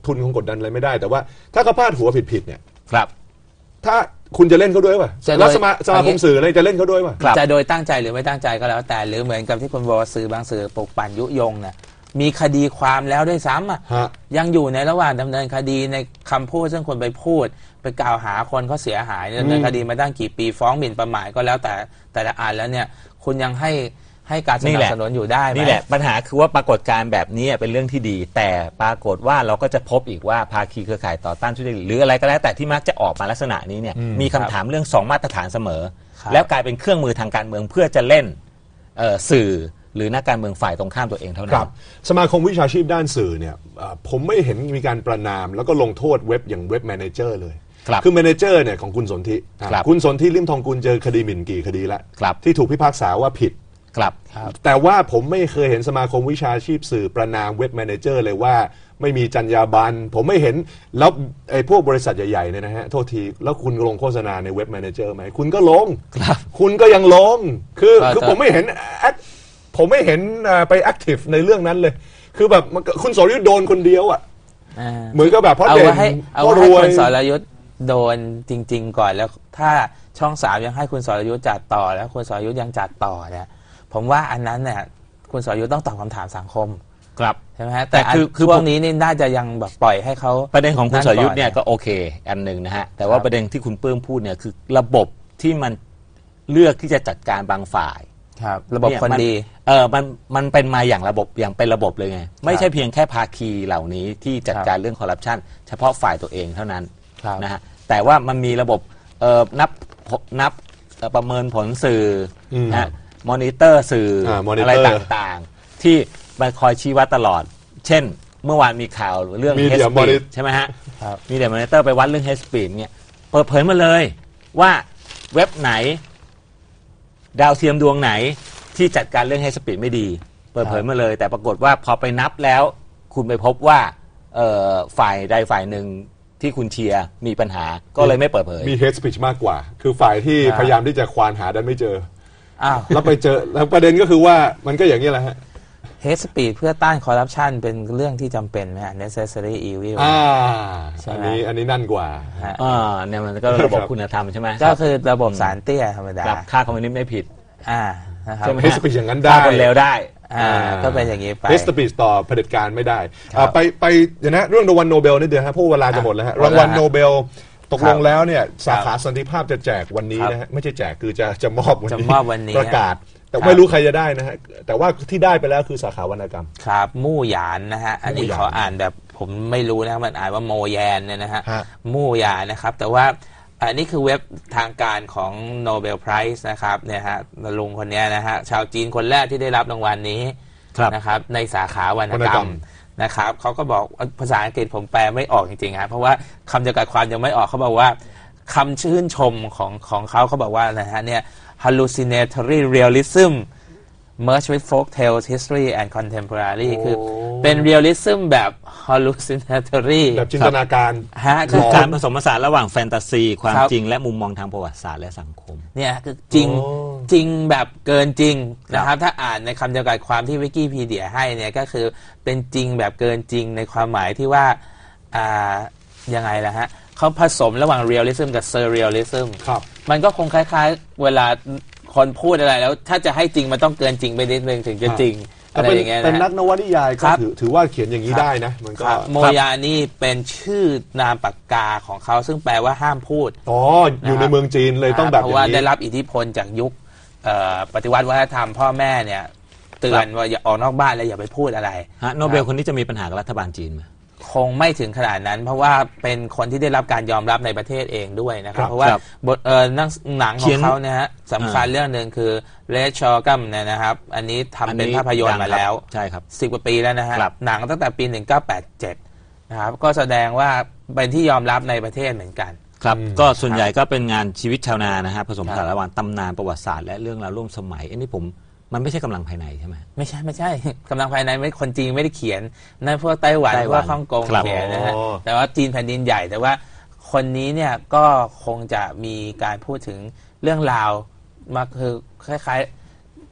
ทุนคงกดดันอะไรไม่ได้แต่ว่าถ้าเขาพลาดหัวผิดๆเนี่ยครับถ้าคุณจะเล่นเขาด้วยป่ะแล้วสมาสมาคมสื่ออะไรจะเล่นเขาด้วยป่ะจะโดยตั้งใจหรือไม่ตั้งใจก็แล้วแต่หรือเหมือนกับที่คุณบอกสื่อบางสื่อปลุกปั่นยุยงเนี่ยมีคดีความแล้วด้วยซ้ำอ่ะยังอยู่ในระหว่างดำเนินคดีในคำพูดซึ่งคนไปพูดไปกล่าวหาคนเขาเสียหายดำเนินคดีมาตั้งกี่ปีฟ้องหมิ่นประมาทก็แล้วแต่แต่ละอันแล้วเนี่ยคุณยังให้ให้การสนับสนุนอยู่ได้ไหมนี่แหละปัญหาคือว่าปรากฏการณ์แบบนี้เป็นเรื่องที่ดีแต่ปรากฏว่าเราก็จะพบอีกว่าภาคีเครือข่ายต่อต้านทุจริตหรืออะไรก็แล้วแต่ที่มักจะออกมาลักษณะนี้เนี่ยมีคำถามเรื่องสองมาตรฐานเสมอแล้วกลายเป็นเครื่องมือทางการเมืองเพื่อจะเล่นสื่อหรือนักการเมืองฝ่ายตรงข้ามตัวเองเท่านั้นสมาคมวิชาชีพด้านสื่อเนี่ยผมไม่เห็นมีการประนามแล้วก็ลงโทษเว็บอย่างเว็บแมเนเจอร์เลยคือแมเนเจอร์เนี่ยของคุณสนธิคุณสนธิลิ่มทองกุลเจอคดีหมิ่นกี่คดีแล้วที่ถูกพิพากษาว่าผิดครับแต่ว่าผมไม่เคยเห็นสมาคมวิชาชีพสื่อประนามเว็บแมเนเจอร์เลยว่าไม่มีจรรยาบรรณผมไม่เห็นแล้วไอ้พวกบริษัทใหญ่ๆเนี่ยนะฮะโทษทีแล้วคุณลงโฆษณาในเว็บแมเนเจอร์ไหมคุณก็ลงคุณก็ยังลงคือคือผมไม่เห็นผมไม่เห็นไปแอคทีฟในเรื่องนั้นเลยคือแบบคุณสรยุทธโดนคนเดียวอ่ะเหมือนกับแบบเพราะเด่นเพราะรวยคุณสรยุทธโดนจริงๆก่อนแล้วถ้าช่องสามยังให้คุณสรยุทธจัดต่อแล้วคุณสรยุทธยังจัดต่อเนี่ยผมว่าอันนั้นเนี่ยคุณสรยุทธต้องตอบคำถามสังคมครับใช่ไหมฮะแต่คือช่วงนี้นี่น่าจะยังแบบปล่อยให้เขาประเด็นของคุณสรยุทธเนี่ยก็โอเคอันหนึ่งนะฮะแต่ว่าประเด็นที่คุณปื้มพูดเนี่ยคือระบบที่มันเลือกที่จะจัดการบางฝ่ายครับระบบคนดีเออมันมันเป็นมาอย่างระบบอย่างเป็นระบบเลยไงไม่ใช่เพียงแค่ภาคีเหล่านี้ที่จัดการเรื่องคอร์รัปชันเฉพาะฝ่ายตัวเองเท่านั้นนะฮะแต่ว่ามันมีระบบเอ่อนับนับประเมินผลสื่อนะมอนิเตอร์สื่ออะไรต่างๆที่มาคอยชี้วัดตลอดเช่นเมื่อวานมีข่าวเรื่องเฮสปีดใช่ไหมฮะมีเดียมอนิเตอร์ไปวัดเรื่องเฮสปีดเนี่ยเปิดเผยมาเลยว่าเว็บไหนดาวเทียมดวงไหนที่จัดการเรื่องเฮสปีดไม่ดีเปิดเผยมาเลยแต่ปรากฏว่าพอไปนับแล้วคุณไปพบว่าฝ่ายใดฝ่ายหนึ่งที่คุณเชียร์มีปัญหาก็เลยไม่เปิดเผยมีเฮสปีดมากกว่าคือฝ่ายที่พยายามที่จะควานหาดันไม่เจอแล้วไปเจอแล้วประเด็นก็คือว่ามันก็อย่างนี้แหละฮะเฮสปีดเพื่อต้านคอร์รัปชันเป็นเรื่องที่จำเป็นไหมฮะ necessary evil อ่าอันนี้อันนี้นั่นกว่าอ่าเนี่ยมันก็ระบบคุณธรรมใช่ไหมก็คือระบบสารเตี้ยธรรมดาค่าคอมมิวนิสต์ไม่ผิดอ่านะครับเฮสปีดอย่างนั้นได้ค่าคนเลวได้อ่าก็เป็นอย่างนี้ไปเฮสปีดต่อเผด็จการไม่ได้ไปไปเดี๋ยวนะเรื่องรางวัลโนเบลนี่เดี๋ยวฮะเพราะเวลาจะหมดแล้วฮะรางวัลโนเบลตกลงแล้วเนี่ยสาขาสันติภาพจะแจกวันนี้นะฮะไม่ใช่แจกคือจะจะมอบวันนี้ประกาศแต่ไม่รู้ใครจะได้นะฮะแต่ว่าที่ได้ไปแล้วคือสาขาวรรณกรรมครับมู่หยานนะฮะอันนี้ขออ่านแบบผมไม่รู้นะมันอ่านว่าโมแยนเนี่ยนะฮะมู่หยานนะครับแต่ว่าอันนี้คือเว็บทางการของ Nobel Prize นะครับเนี่ยฮะลุงคนนี้นะฮะชาวจีนคนแรกที่ได้รับรางวัลนี้นะครับในสาขาวรรณกรรมนะครับเขาก็บอกภาษาอังกฤษผมแปลไม่ออกจริงๆครับเพราะว่าคำจำกัดความยังไม่ออกเขาบอกว่าคำชื่นชมของของเขาเขาบอกว่านะฮะเนี่ย hallucinatory realism merged with folk tales history and contemporary คือเป็น realism แบบ hallucinatory แบบจินตนาการฮะคือการผสมผสานระหว่างแฟนตาซีความจริงและมุมมองทางประวัติศาสตร์และสังคมเนี่ยคือจริงจริงแบบเกินจริงนะครับถ้าอ่านในคำจำกัดความที่วิกิพีเดียให้เนี่ยก็คือเป็นจริงแบบเกินจริงในความหมายที่ว่าอ่ายังไงล่ะฮะเขาผสมระหว่าง realism กับ surrealism ครับมันก็คงคล้ายๆเวลาคนพูดอะไรแล้วถ้าจะให้จริงมันต้องเกินจริงไปนิดนึงถึงจะจริงอะไรอย่างเงี้ยนะเป็นนักนวนิยายก็ถือถือว่าเขียนอย่างนี้ได้นะมันก็โมยานี่เป็นชื่อนามปากกาของเขาซึ่งแปลว่าห้ามพูดอ๋ออยู่ในเมืองจีนเลยต้องแบบเพราะว่าได้รับอิทธิพลจากยุคปฏิวัติวัฒนธรรมพ่อแม่เนี่ยเตือนว่าอย่าออกนอกบ้านแล้วอย่าไปพูดอะไรฮะโนเบลคนนี้จะมีปัญหากับรัฐบาลจีนไหมคงไม่ถึงขนาดนั้นเพราะว่าเป็นคนที่ได้รับการยอมรับในประเทศเองด้วยนะครับเพราะว่าบทเอ่อหนังของเขาเนี่ยฮะสำคัญเรื่องหนึ่งคือเรชชอร์กัมเนี่ยนะครับอันนี้ทำเป็นภาพยนตร์มาแล้วใช่ครับสิบกว่าปีแล้วนะฮะหนังตั้งแต่ปีหนึ่งเก้าแปดเจ็ดนะครับก็แสดงว่าเป็นที่ยอมรับในประเทศเหมือนกันครับก็ส่วนใหญ่ก็เป็นงานชีวิตชาวนานะฮะผสมผสานระหว่างตำนานประวัติศาสตร์และเรื่องราวร่วมสมัยอันนี้ผมมันไม่ใช่กำลังภายในใช่ไหมไม่ใช่ไม่ใช่กำลังภายในไม่คนจีนไม่ได้เขียนนั่นพวกไต้หวันพวกฮ่องกงเขียนนะฮะแต่ว่าจีนแผ่นดินใหญ่แต่ว่าคนนี้เนี่ยก็คงจะมีการพูดถึงเรื่องราวมาคือคล้ายๆ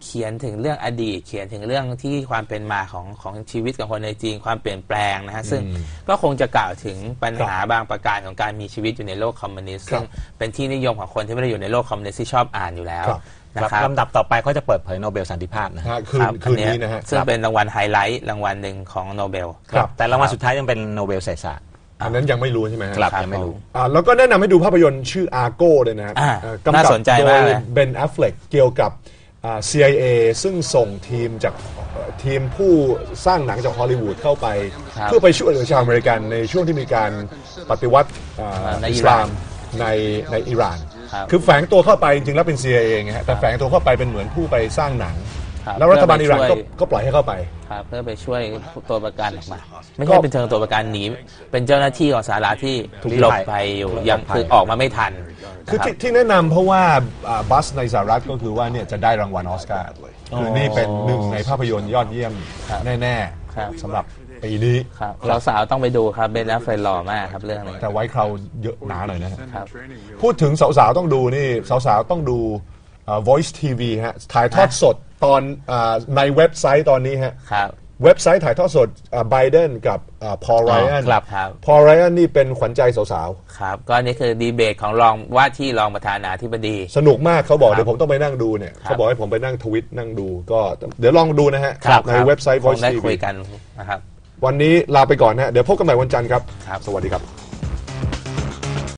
เขียนถึงเรื่องอดีตเขียนถึงเรื่องที่ความเป็นมาของของชีวิตของคนในจีนความเปลี่ยนแปลงนะฮะซึ่งก็คงจะกล่าวถึงปัญหาบางประการของการมีชีวิตอยู่ในโลกคอมมิวนิสต์ซึ่งเป็นที่นิยมของคนที่ไม่ได้อยู่ในโลกคอมมิวนิสต์ที่ชอบอ่านอยู่แล้วนะครับลำดับต่อไปเขาจะเปิดเผยโนเบลสันติภาพนะคืนคืนนี้นะฮะซึ่งเป็นรางวัลไฮไลท์รางวัลหนึ่งของโนเบลแต่รางวัลสุดท้ายยังเป็นโนเบลเศรษฐศาสตร์อันนั้นยังไม่รู้ใช่ไหมครับยังไม่รู้แล้วก็แนะนำให้ดูภาพยนตร์ชื่ออาร์โก้เลยนะครับกำกับโดยเบน แอฟเฟล็กเกี่ยวกับ ซี ไอ เอ ซึ่งส่งทีมจากทีมผู้สร้างหนังจากฮอลลีวูดเข้าไปเพื่อไปช่วยเหลือชาวอเมริกันในช่วงที่มีการปฏิวัติอิสลามในในอิหร่านคือแฝงตัวเข้าไปจริงๆแล้วเป็น ซี ไอ เอ ไงฮะแต่แฝงตัวเข้าไปเป็นเหมือนผู้ไปสร้างหนังแล้วรัฐบาลอิหร่านก็ปล่อยให้เข้าไปเพื่อไปช่วยตัวประกันออกมาไม่ใช่เป็นเชิงตัวประกันหนีเป็นเจ้าหน้าที่ของสหรัฐที่หลบไปอยู่ยังคือออกมาไม่ทันคือที่แนะนำเพราะว่าบัสในสหรัฐก็คือว่าเนี่ยจะได้รางวัลออสการ์คือนี่เป็นหนึ่งในภาพยนตร์ยอดเยี่ยมแน่ๆสำหรับปีนี้เราสาวต้องไปดูครับเบน แอฟเฟล็กหล่อมากครับเรื่องนี้แต่ไว้คราวเยอะหนาหน่อยนะครับพูดถึงสาวๆต้องดูนี่สาวๆต้องดู Voice ที วี ฮะถ่ายทอดสดตอนในเว็บไซต์ตอนนี้ฮะเว็บไซต์ถ่ายทอดสดไบเดนกับพอล ไรอันพอล ไรอันนี่เป็นขวัญใจสาวๆครับก็นี่คือดีเบตของรองว่าที่รองประธานาธิบดีสนุกมากเขาบอกเดี๋ยวผมต้องไปนั่งดูเนี่ยเขาบอกให้ผมไปนั่งทวิตนั่งดูก็เดี๋ยวลองดูนะฮะในเว็บไซต์ Voice ที วีคุยกันนะครับวันนี้ลาไปก่อนฮะเดี๋ยวพบกันใหม่วันจันทร์ครับสวัสดีครับ